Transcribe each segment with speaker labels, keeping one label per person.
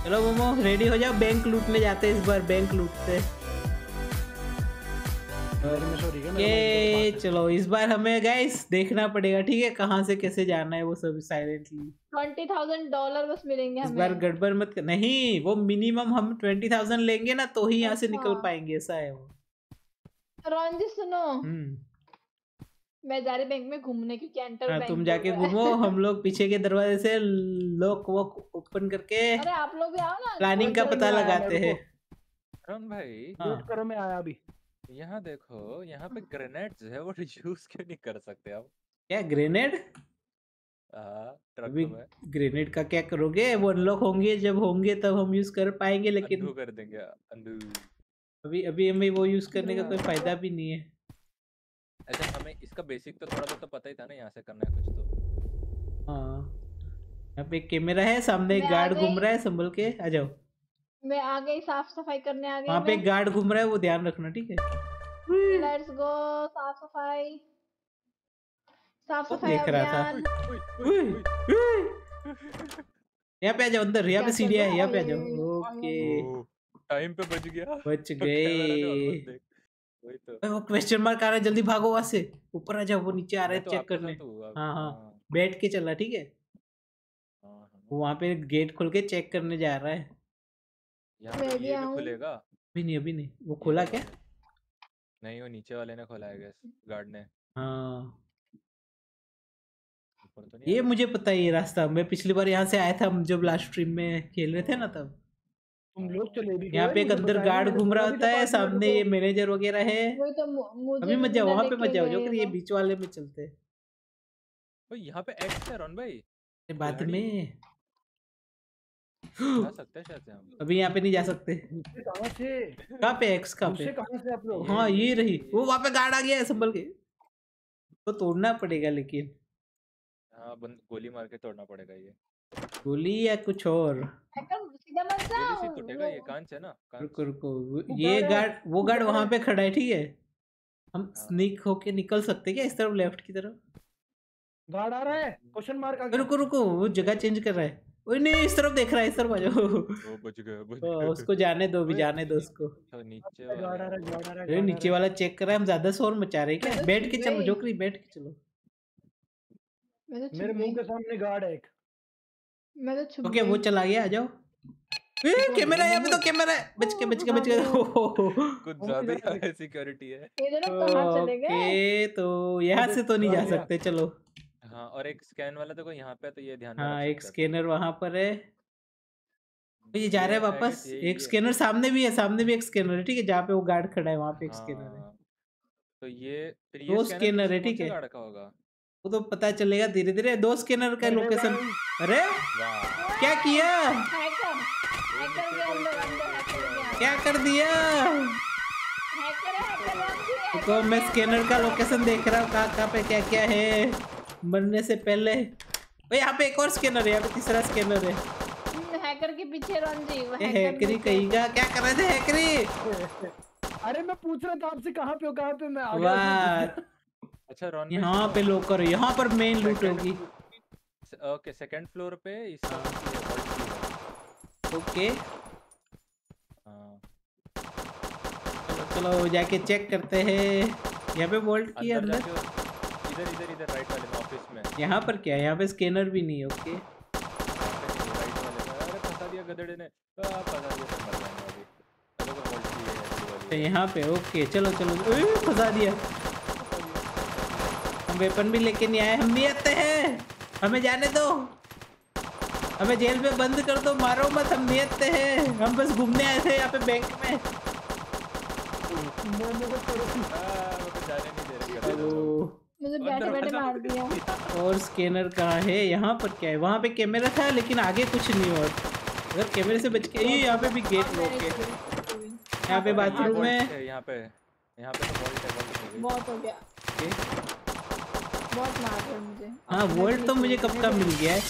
Speaker 1: चलो मोमो रेडी हो जाओ, बैंक लूटने जाते हैं इस बार, बैंक लूटते हैं। ये चलो इस बार हमें गाइस देखना पड़ेगा, ठीक है, कहाँ से कैसे जाना है वो सब साइलेंटली।
Speaker 2: $20,000 बस मिलेंगे
Speaker 1: इस
Speaker 2: हमें।
Speaker 1: बार गड़बड़ मत कर, नहीं वो मिनिमम हम 20,000 लेंगे ना तो ही यहाँ से
Speaker 2: अच्छा।
Speaker 1: निकल पाएंगे, ऐसा है वो।
Speaker 2: रॉन्जी सुनो, मैं जा रही बैंक में घूमने क्योंकि एंटर
Speaker 1: हाँ
Speaker 2: बैंक
Speaker 1: तुम
Speaker 2: बोल
Speaker 1: जाके
Speaker 2: रहा है।
Speaker 1: घूमो, हम लोग पीछे के दरवाजे से लॉक वॉक ओपन करके
Speaker 2: अरे आप लोग भी आओ ना।
Speaker 1: प्लानिंग का पता लगाते हैं।
Speaker 3: अरुण भाई
Speaker 1: हाँ।
Speaker 4: वेट करो मैं आया अभी।
Speaker 3: यहाँ देखो, यहाँ पे ग्रेनेड्स है, वो यूज क्यों नहीं कर सकते आप?
Speaker 1: क्या ग्रेनेड?
Speaker 3: ट्रक
Speaker 1: अभी
Speaker 3: में
Speaker 1: ग्रेनेड का क्या करोगे, वो अनलॉक होंगे, जब होंगे तब हम यूज कर पाएंगे, लेकिन
Speaker 3: अंधू कर देंगे अंधू।
Speaker 1: अभी अभी हमें वो यूज करने का कोई फायदा भी नहीं है।
Speaker 3: अच्छा हमें इसका बेसिक तो थोड़ा बहुत तो पता ही था ना, यहाँ से करना है कुछ तो।
Speaker 1: हाँ यहाँ पे एक कैमरा है, सामने एक गार्ड घूम रहा है, संभल के आ जाओ।
Speaker 2: मैं आ गई, साफ सफाई करने आ गई।
Speaker 1: वहाँ पे एक गार्ड घूम रहा है, वो ध्यान रखना, ठीक है।
Speaker 2: लेट्स गो, साफ सफाई, साफ सफाई
Speaker 1: देख रहा था।
Speaker 2: अभियान।
Speaker 1: यहाँ पे आ जाओ अंदर, यहाँ पे सीढ़ियाँ है, यहाँ पे आ जाओ। ओके
Speaker 3: टाइम पे बच गया,
Speaker 1: बच गए। वो क्वेश्चन मार्क आ रहा है, जल्दी भागो वहाँ से, ऊपर आ जाओ, वो नीचे आ रहा है चेक करने। हाँ हाँ बैठ के चला, ठीक है। वहाँ पे गेट खोल के चेक करने जा रहा है।
Speaker 3: यहाँ पे ये भी खुलेगा?
Speaker 1: अभी नहीं वो खोला क्या?
Speaker 3: नहीं वो नीचे वाले ने खोला है गार्ड ने।
Speaker 1: हाँ
Speaker 3: तो
Speaker 1: ये मुझे पता है, ये रास्ता मैं पिछली बार यहाँ से आया था, जब लास्ट स्ट्रीम में खेल रहे थे ना तब।
Speaker 4: तुम लोग चले भी
Speaker 1: यहाँ पे एक अंदर गार्ड घूम रहा होता है, सामने ये मैनेजर वगैरह है। अभी मत जाओ वहाँ पे, मत जाओ जो ये बीच वाले में चलते हैं।
Speaker 3: यहाँ पे एक्स है रॉन भाई,
Speaker 1: बाद में
Speaker 3: जा सकते हैं शायद से हम।
Speaker 1: अभी यहाँ पे नहीं जा सकते।
Speaker 4: कहाँ से?
Speaker 1: कहाँ पे एक्स कहाँ पे?
Speaker 4: कहाँ से आप लोग?
Speaker 1: हाँ ये रही, वो वहाँ पे गार्ड आ गया है, संभल के। तो तोड़ना पड़ेगा, लेकिन
Speaker 3: हाँ गोली मार के तोड़ना पड़ेगा ये।
Speaker 1: गोली या कुछ और?
Speaker 2: सीधा मत जाओ,
Speaker 3: गोली से टूटेगा ये, कांच है ना।
Speaker 1: रुको ये गार्ड, वो गार्ड वहाँ पे खड़ा है, ठीक है। हम स्नीक होके निकल सकते क्या इस तरफ, लेफ्ट की तरफ?
Speaker 4: गार्ड आ रहा है, क्वेश्चन मार्क आ गया।
Speaker 1: रुको रुको वो जगह चेंज कर रहा है। ओए नहीं इस तरफ देख रहा है, इस तरफ आ जाओ।
Speaker 3: बच गया
Speaker 1: उसको जाने दो, भी जाने दो उसको।
Speaker 3: नीचे
Speaker 1: नीचे वाला चेक कर रहा है, हम ज्यादा शोर मचा रहे क्या? बैठ के चलो जोकरी, बैठ के चलो।
Speaker 4: मेरे मुंह के सामने गार्ड है एक।
Speaker 1: ओके वो चला गया, आ जाओ। कैमरा, यहाँ पे तो कैमरा है, बच के
Speaker 3: कुछ ज्यादा ही सिक्योरिटी है।
Speaker 1: ओके तो यहाँ से तो नहीं जा सकते, चलो।
Speaker 3: हाँ और एक स्कैन वाला तो यहाँ पे, तो ये ध्यान।
Speaker 1: हाँ एक स्कैनर वहां पर है, ये जा रहा है वापस। एक स्कैनर सामने भी है, सामने भी एक स्कैनर है, ठीक है, जहाँ पे वो गार्ड खड़ा है वहाँ पे एक स्कैनर है।
Speaker 3: तो ये
Speaker 1: दो स्कैनर है, ठीक है, वो तो पता चलेगा धीरे धीरे। दो स्कैनर का लोकेशन। अरे क्या किया, क्या कर दिया? तो मैं स्कैनर का लोकेशन देख रहा हूँ, कहाँ पे क्या क्या है मरने से पहले। यहाँ पे एक और स्कैनर है, यहाँ पे तीसरा स्कैनर है।
Speaker 2: हैकर के पीछे रॉन्जी,
Speaker 1: हैकरी कहींगा, क्या कर रहे थे हैकरी?
Speaker 4: अरे मैं पूछ रहा था आपसे कहाँ पे हो, कहाँ पे? मैं आ गया।
Speaker 3: अच्छा रॉन
Speaker 1: यहाँ पे लोकर, यहाँ पर मेन लूट होगी।
Speaker 3: ओके सेकंड फ्लोर पे इसका।
Speaker 1: ओके चलो जाके चेक करते हैं। यहाँ पे वोल्ट की अंदर,
Speaker 3: इधर राइट वाले में ऑफिस में।
Speaker 1: यहाँ पर क्या है? यहाँ पे स्कैनर भी नहीं है। ओके
Speaker 3: अरे फंसा दिया गधेड़े ने, फंसा दिया।
Speaker 1: यहाँ पे ओके चलो चलो, फंसा दिया। हम वेपन भी लेके नहीं आए, हम नहीं आते हैं, हमें जाने दो, हमें जेल में बंद कर दो, मारो मत, हम नहीं आते हैं, हम बस घूमने आए थे यहाँ पे बैंक में।
Speaker 2: मुझे बैठे मार दिया।
Speaker 1: और स्कैनर कहाँ है? यहाँ पर क्या है? वहाँ पे कैमरा था लेकिन आगे कुछ नहीं। और अगर कैमरे से बच के, यहाँ पे भी गेट लॉक है, यहाँ पे बाथरूम है,
Speaker 3: यहाँ पे तो
Speaker 2: बहुत हो गया, बहुत मार रहे मुझे।
Speaker 1: हाँ वोल्ट तो मुझे कब का मिल गया है।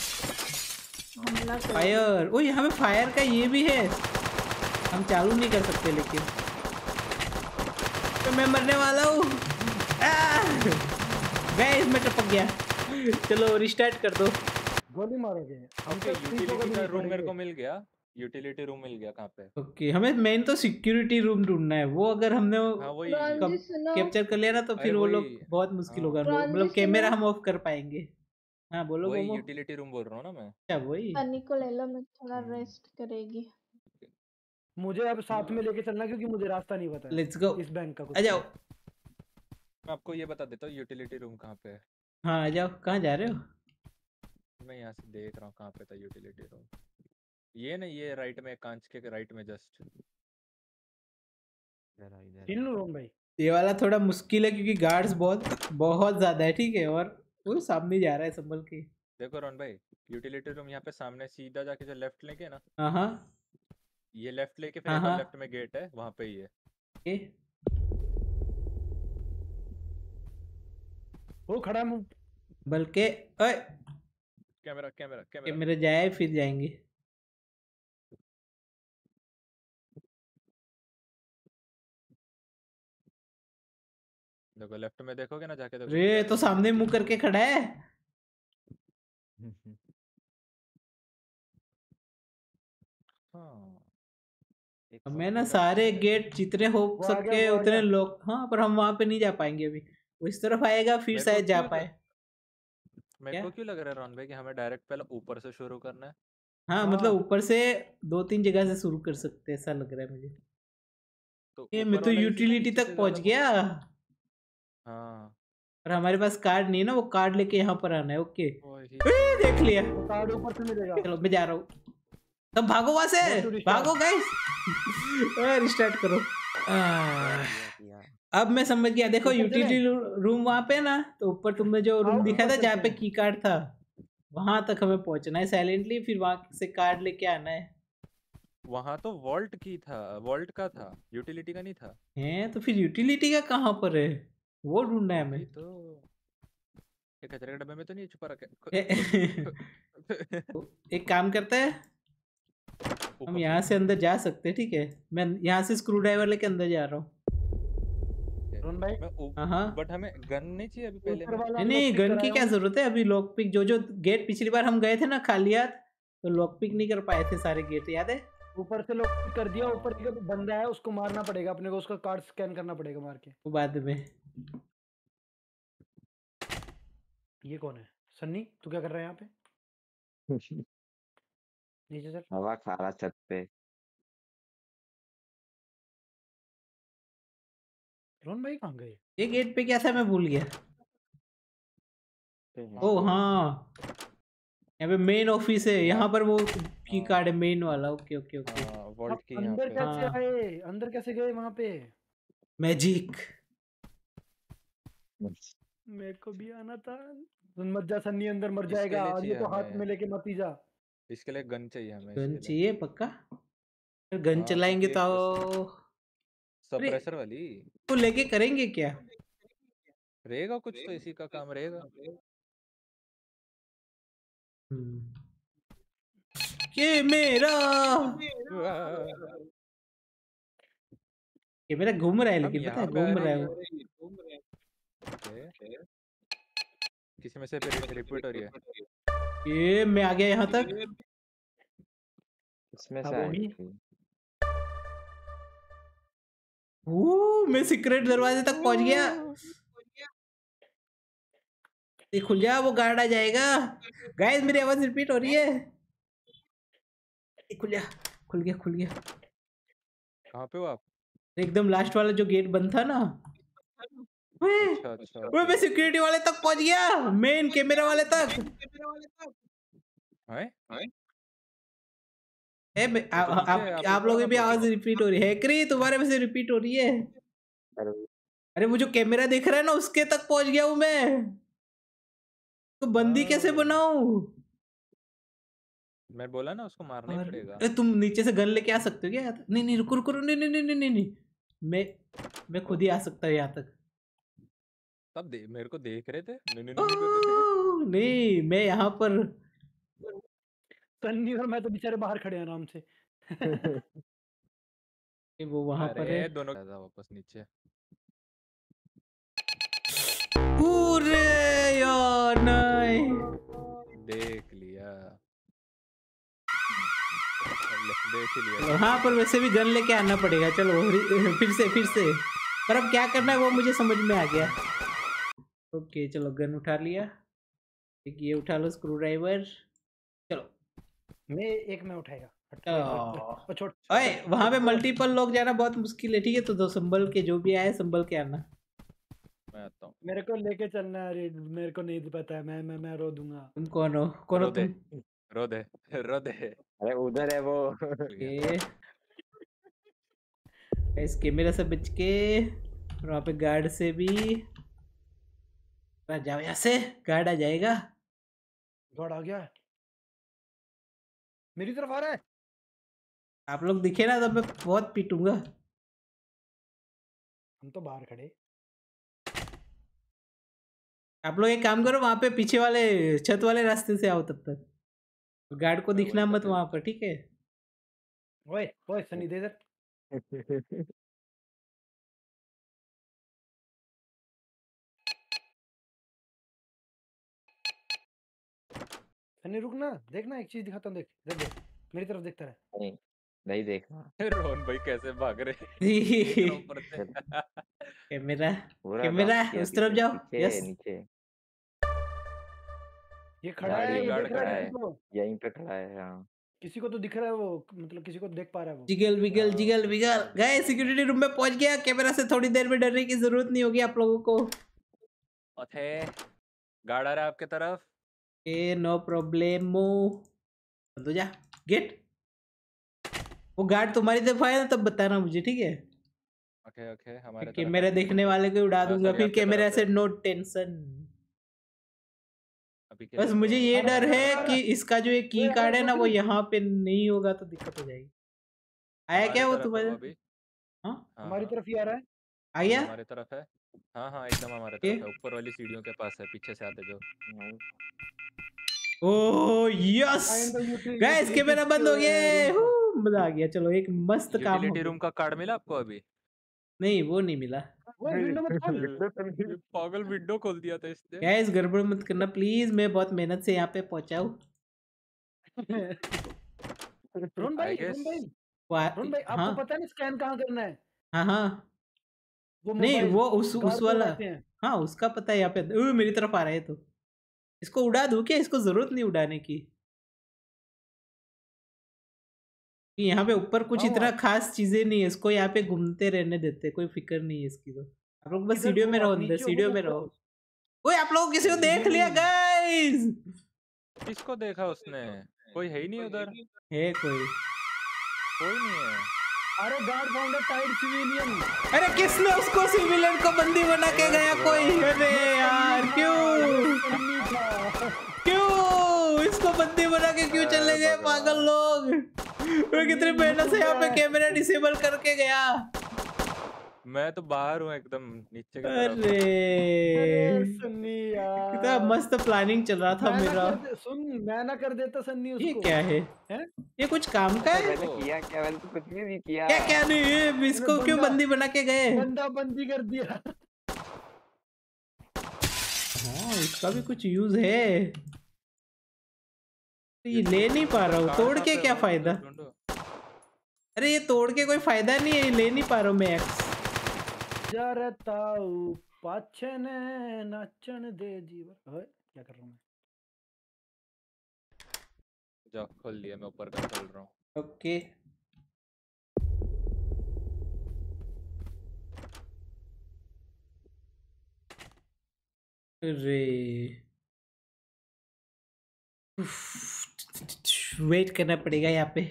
Speaker 1: फायर, ओ यहाँ पे फायर का ये भी है, हम चालू नहीं कर सकते लेकिन। तो मैं मरने वाला हूँ, गाइस मैं टपक गया। चलो रिस्टार्ट कर दो।
Speaker 4: गोली मारोगे?
Speaker 3: यूटिलिटी का रूम मेरे को मिल गया, यूटिलिटी रूम मिल गया कहाँ पे?
Speaker 1: ओके हमें मेन तो सिक्योरिटी रूम ढूंढना है, वो अगर हमने
Speaker 3: हाँ वही।
Speaker 2: रॉन्जी सुनो
Speaker 1: कैप्चर कर लिया ना तो
Speaker 3: अरे
Speaker 1: फिर वो लोग
Speaker 3: वही।
Speaker 1: बहुत मुश्किल
Speaker 3: हाँ
Speaker 1: होगा,
Speaker 2: रॉन्जी
Speaker 1: मतलब कैमरा
Speaker 2: सुनो
Speaker 1: हम ऑफ कर पाएंगे। हाँ बोलो
Speaker 3: वही
Speaker 1: मोमो।
Speaker 3: यूटिलिटी रूम बोल रहा हूँ ना मैं।
Speaker 1: क्या वही?
Speaker 2: सनी को ले लो, मैं थोड़ा
Speaker 3: हम्म।
Speaker 2: रेस्ट करेगी।
Speaker 4: मुझे अब साथ में लेके चलना क्योंकि मुझे रास्ता नहीं पता है
Speaker 1: लेट्स गो,
Speaker 4: इस बैंक का कुछ।
Speaker 1: आ जाओ।
Speaker 3: मैं आपको ये बता देता हूँ यूटिलिटी रूम कहाँ पे है।
Speaker 1: हाँ आ जाओ, कहाँ जा रहे हो?
Speaker 3: मैं यहाँ से देख रहा हूँ कहाँ पे था यूटिलिटी रूम। ये नहीं, ये राइट में, कांच के राइट में जस्ट
Speaker 4: इन लो रोम भाई।
Speaker 1: ये वाला थोड़ा मुश्किल है क्योंकि गार्ड्स बहुत बहुत ज्यादा है, ठीक है, और वो सामने जा रहा है संभल के।
Speaker 3: देखो रोहन भाई, यूटिलिटी रूम यहाँ पे सामने सीधा जाके जो लेफ्ट लेके ना,
Speaker 1: हाँ हाँ
Speaker 3: ये लेफ्ट लेके फिर
Speaker 1: हाँ
Speaker 3: एक और
Speaker 1: हाँ
Speaker 3: लेफ्ट में गेट है, वहाँ पे ही है।
Speaker 1: ओके।
Speaker 4: वो खड़ा है
Speaker 1: बल्कि ओए
Speaker 3: कैमरा कैमरा
Speaker 1: कि
Speaker 3: कैमरा।
Speaker 1: मेरे जाए फिर जाएंगे।
Speaker 3: देखो लेफ्ट में देखोगे ना जाके, देखो
Speaker 1: रे तो सामने मुंह करके खड़ा है।
Speaker 3: हाँ एक
Speaker 1: हमें
Speaker 3: वक्त
Speaker 1: ना
Speaker 3: पूरा
Speaker 1: सारे
Speaker 3: है।
Speaker 1: गेट जितने हो
Speaker 4: वो आ गया,
Speaker 1: सके
Speaker 4: वो आ
Speaker 1: उतने
Speaker 4: गया।
Speaker 1: लोग, हाँ पर हम वहां पे नहीं जा पाएंगे अभी, वो इस तरफ आएगा फिर
Speaker 3: मेरे को
Speaker 1: शायद जा
Speaker 3: क्यों
Speaker 1: पाए।
Speaker 3: मेरे
Speaker 1: क्या?
Speaker 3: को क्यों लग रहा है रोहन भाई कि हमें डायरेक्ट पहले ऊपर से शुरू करना है?
Speaker 1: हाँ मतलब
Speaker 4: हाँ
Speaker 1: ऊपर से 2-3 जगह से शुरू कर सकते हैं, ऐसा लग रहा है मुझे।
Speaker 3: तो
Speaker 1: ये मैं
Speaker 3: ऊपर
Speaker 1: तो
Speaker 3: वाला इजी था,
Speaker 1: यूटिलिटी
Speaker 3: नीचे
Speaker 1: तक
Speaker 3: से
Speaker 1: पहुंच
Speaker 3: ज्यादा
Speaker 1: गया,
Speaker 3: हाँ
Speaker 1: पर हमारे पास कार्ड नहीं है ना, वो कार्ड लेके यहाँ पर आना है। ओके
Speaker 3: वही
Speaker 1: देख लिया।
Speaker 4: वो कार्ड ऊपर से मिलेगा।
Speaker 1: चलो मैं जा रहा हूँ, तब भागो वहां से,
Speaker 4: Go to restart.
Speaker 1: भागो गाइस। रिस्टार्ट करो। अब मैं समझ गया, देखो
Speaker 4: ऊपर चले?
Speaker 1: यूटिलिटी रूम वहां पे ना, तो ऊपर तुमने जो रूम
Speaker 4: आओ,
Speaker 1: दिखा था
Speaker 4: ऊपर
Speaker 1: जहाँ
Speaker 4: चलते
Speaker 1: पे
Speaker 4: हैं।
Speaker 1: की कार्ड था, वहां तक हमें पहुंचना है साइलेंटली, फिर वहां से कार्ड लेके आना है।
Speaker 3: वहां तो वॉल्ट की था, वॉल्ट का था, यूटिलिटी का नहीं था।
Speaker 1: हैं तो फिर यूटिलिटी का कहाँ पर है, वो ढूंढना है हमें।
Speaker 3: वही तो, ये कचरे के डब्बे में तो नहीं छुपा रखा
Speaker 1: एक काम करते हैं, हम
Speaker 3: ऊपर
Speaker 1: यहाँ से अंदर जा सकते हैं, ठीक है, मैं यहाँ से स्क्रू ड्राइवर लेके अंदर जा रहा हूँ।
Speaker 4: रोहन भाई
Speaker 1: हाँ
Speaker 3: बट हमें गन नहीं चाहिए अभी पहले
Speaker 4: ऊपर
Speaker 3: में।
Speaker 4: वाला
Speaker 1: नहीं
Speaker 4: unlock
Speaker 1: गन
Speaker 4: कराया
Speaker 1: की क्या
Speaker 4: हूँ।
Speaker 1: जरूरत है अभी, लॉक पिक जो जो गेट पिछली बार हम गए थे ना खाली हाथ, तो लॉक पिक नहीं कर पाए थे सारे गेट, याद है?
Speaker 4: ऊपर से लॉक कर दिया,
Speaker 3: हाँ।
Speaker 4: ऊपर एक बंदा है उसको मारना पड़ेगा अपने को, उसका कार्ड स्कैन करना पड़ेगा मार के।
Speaker 1: वो बाद में।
Speaker 4: ये कौन है? सन्नी तू क्या कर रहा है यहाँ पे? नीचे चल।
Speaker 5: हवा खा रहा छत पे।
Speaker 4: रोहन भाई कहाँ गए?
Speaker 1: ये गेट पे क्या था मैं भूल गया। ओ हाँ, यहाँ पे मेन ऑफिस है, यहाँ पर वो की कार्ड है मेन वाला। Okay okay okay.
Speaker 3: हाँ वॉल्ट की यहाँ
Speaker 4: अंदर
Speaker 3: पे।
Speaker 4: कैसे
Speaker 1: हाँ।
Speaker 4: आए? अंदर कैसे गए वहां पे?
Speaker 1: मैजिक।
Speaker 4: मेरे को भी आना था। तुम मत जा सन्नी, अंदर मर
Speaker 3: इसके
Speaker 4: जाएगा।
Speaker 3: लिए
Speaker 4: और ये
Speaker 3: चाहिए
Speaker 4: तो हाथ
Speaker 3: हमें।
Speaker 4: में लेके मत ही जा।
Speaker 3: इसके लिए गन चाहिए हमें,
Speaker 1: गन
Speaker 3: इसके लिए।
Speaker 1: चाहिए पक्का? गन
Speaker 3: हाँ,
Speaker 1: चलाएंगे
Speaker 3: क्योंकि
Speaker 1: तो
Speaker 3: सप्रेसर वाली
Speaker 1: तो लेके करेंगे क्या?
Speaker 3: रहेगा, कुछ तो इसी का काम रहेगा।
Speaker 1: ये मेरा ये मेरा घूम रहा है,
Speaker 3: हम
Speaker 1: लेकिन पता है
Speaker 3: यहाँ पे आ
Speaker 1: घूम रहा
Speaker 3: रहे
Speaker 1: है
Speaker 3: हैं।
Speaker 1: वो।
Speaker 3: ओके। किसी में से रिपोर्ट हो रही है।
Speaker 1: ये मैं आ गया यहाँ तक।
Speaker 5: इसमें
Speaker 4: अब
Speaker 5: से
Speaker 4: वही।
Speaker 5: आएगी।
Speaker 1: मैं सीक्रेट दरवाजे तक पहुंच गया। ये खुल जा, वो गार्ड आ जाएगा। गाइस मेरी आवाज रिपीट हो रही है। ये खुल जा, खुल गया खुल गया।
Speaker 3: कहाँ पे हो आप?
Speaker 1: एकदम लास्ट वाला जो गेट बंद था ना।
Speaker 3: अच्छा अच्छा।
Speaker 1: मैं सिक्योरिटी वाले तक पहुंच गया, मेन कैमरा वाले तक।
Speaker 3: हैं?
Speaker 1: आप लोगों की भी आवाज रिपीट हो रही है। क्री तुम्हारे में से रिपीट हो रही है। अरे वो जो कैमरा देख रहा है ना, उसके तक पहुंच गया हूँ मैं। तो बंदी कैसे बनाऊं?
Speaker 3: मैं बोला ना, उसको मारना ही पड़ेगा।
Speaker 1: अरे तुम नीचे से गन लेके आ सकते हो क्या? नहीं नहीं रुको रुको, नहीं नहीं नहीं नहीं नहीं, मैं खुद ही आ सकता हूँ यहाँ तक।
Speaker 3: तब मेरे को देख रहे थे। नहीं नहीं नहीं
Speaker 1: नहीं मैं यहाँ पर।
Speaker 4: सन्नी और मैं तो बेचारे बाहर खड़े हैं आराम से।
Speaker 1: वो वहां पर है।
Speaker 3: दोनों वापस नीचे।
Speaker 1: पूरे यार नहीं
Speaker 3: देख लिया। देख ही लिया।
Speaker 1: चलो हाँ, पर वैसे भी गन लेके आना पड़ेगा। चलो फिर से पर अब क्या करना है वो मुझे समझ में आ गया। ओके चलो गन उठा लिया। एक ये उठा लो स्क्रू ड्राइवर। चलो
Speaker 4: मैं उठाएगा।
Speaker 1: ओए वहां पे मल्टीपल लोग जाना बहुत मुश्किल है, ठीक है? तो दो संभल के, जो भी आए संभल के आना।
Speaker 3: मैं आता हूँ।
Speaker 4: मेरे को लेके चलना है। अरे मेरे को नहीं पता है। मैं रो दूंगा।
Speaker 1: तुम कौन हो? कौन हो तुम?
Speaker 3: रो दे।
Speaker 5: अरे उधर है वो।
Speaker 1: इस कैमरा से बच के, वहाँ पे गार्ड से भी जाओ। यहाँ से गार्ड आ जाएगा।
Speaker 4: गार्ड आ गया, मेरी तरफ आ रहा है।
Speaker 1: आप लोग दिखे ना तो मैं बहुत पीटूंगा।
Speaker 4: हम तो बाहर खड़े।
Speaker 1: आप लोग एक काम करो, वहां पे पीछे वाले छत वाले रास्ते से आओ। तब तक गार्ड को दिखना मत वहां पर, ठीक है?
Speaker 4: ओए ओए सनी दे इधर। सनी रुक ना, देखना एक चीज दिखाता हूँ। देख देख देख, मेरी तरफ देखता रहे।
Speaker 5: नहीं देखना।
Speaker 3: रोहन भाई कैसे भाग रहे
Speaker 1: कैमरा उस तरफ जाओ। यस
Speaker 5: नीचे
Speaker 4: ये खड़ा है, ये
Speaker 5: गार्ड
Speaker 4: देख रहा है
Speaker 5: यहीं पे खड़ा है। हाँ
Speaker 4: किसी को तो दिख रहा है वो, मतलब किसी को देख पा रहा है वो।
Speaker 1: Jiggle wiggle guys security room में पहुंच गया। कैमरा से थोड़ी देर में डरने की जरूरत नहीं होगी आप लोगों को।
Speaker 3: ओथे गार्ड आ रहा है आपके तरफ।
Speaker 1: No problemo. तो जा गेट। वो गार्ड तुम्हारी तरफ आया ना तब बताना मुझे, ठीक है?
Speaker 3: ओके हमारे तरफ
Speaker 1: कैमरा देखने वाले को उड़ा दूंगा फिर। कैमरा से नो टेंशन। बस मुझे ये डर है कि इसका जो एक की कार्ड है ना वो यहाँ पे नहीं होगा तो दिक्कत हो जाएगी। आया क्या वो तुम्हारे? हाँ
Speaker 4: हमारी तरफ ही आ रहा है।
Speaker 1: आया
Speaker 3: हमारी तरफ है। हाँ एकदम हमारे तरफ है। ऊपर वाली सीढ़ियों के पास है, पीछे से आते जो।
Speaker 1: ओह यस गाइस कैमरा बंद हो गया। मजा आ गया। चलो एक मस्त काम हो गया।
Speaker 3: यूटिलिटी रूम का कार्ड मिला आपको अभी?
Speaker 1: नहीं वो नहीं मिला।
Speaker 3: पागल विंडो खोल दिया था इसने।
Speaker 1: गाइस गड़बड़ मत करना प्लीज, मैं बहुत मेहनत से यहाँ पे पहुंचा हूँ।
Speaker 4: रोहन भाई आपको पता नहीं स्कैन कहाँ करना है?
Speaker 1: हाँ नहीं वो उस वाला। हाँ उसका पता है। यहाँ पे मेरी तरफ आ रहा है तो इसको उड़ा दूं क्या? इसको जरूरत नहीं उड़ाने की। यहाँ पे ऊपर कुछ इतना खास चीजें नहीं है। इसको यहाँ पे घूमते रहने देते, कोई फिक्र नहीं है इसकी। तो आप लोग बस सीढ़ियों में रहो, अंदर सीढ़ियों में रहो। ओए आप लोग किसी को देख लिया गाइस?
Speaker 3: किसको देखा उसने? कोई है ही नहीं उधर।
Speaker 1: है कोई
Speaker 3: नहीं है।
Speaker 4: अरे गार्ड फाउंड टाइड सिविलियन।
Speaker 1: अरे किसने उसको सिविलियन को बंदी बना के गया कोई? अरे यार क्यों इसको बंदी बना के क्यों चले गए पागल लोग? मैं कितनी मेहनत से यहाँ पे कैमरा डिसेबल करके गया।
Speaker 3: मैं तो बाहर हूँ एकदम नीचे की
Speaker 1: तरफ। अरे सन्नी यार कितना मस्त प्लानिंग चल रहा था मेरा।
Speaker 4: सुन मैं ना कर देता सन्नी उसको।
Speaker 1: ये क्या है? ये कुछ काम का है?
Speaker 5: किया क्या? मैंने तो कुछ भी नहीं किया।
Speaker 1: क्या नहीं? इसको क्यों बंदी बना के गए?
Speaker 4: बंदा बंदी कर दिया।
Speaker 1: हाँ इसका भी कुछ यूज है। ये ले नहीं पा रहा हूँ। तोड़ के क्या फायदा? अरे ये तोड़ के कोई फायदा नहीं है। ले नहीं पा रहा हूँ मैं।
Speaker 4: पाछे ने नाचन दे जीवन। क्या कर रहा हूँ मैं?
Speaker 3: जाओ खोल लिया, मैं ऊपर का खोल रहा हूँ।
Speaker 1: ओके अरे वेट करना पड़ेगा यहाँ पे।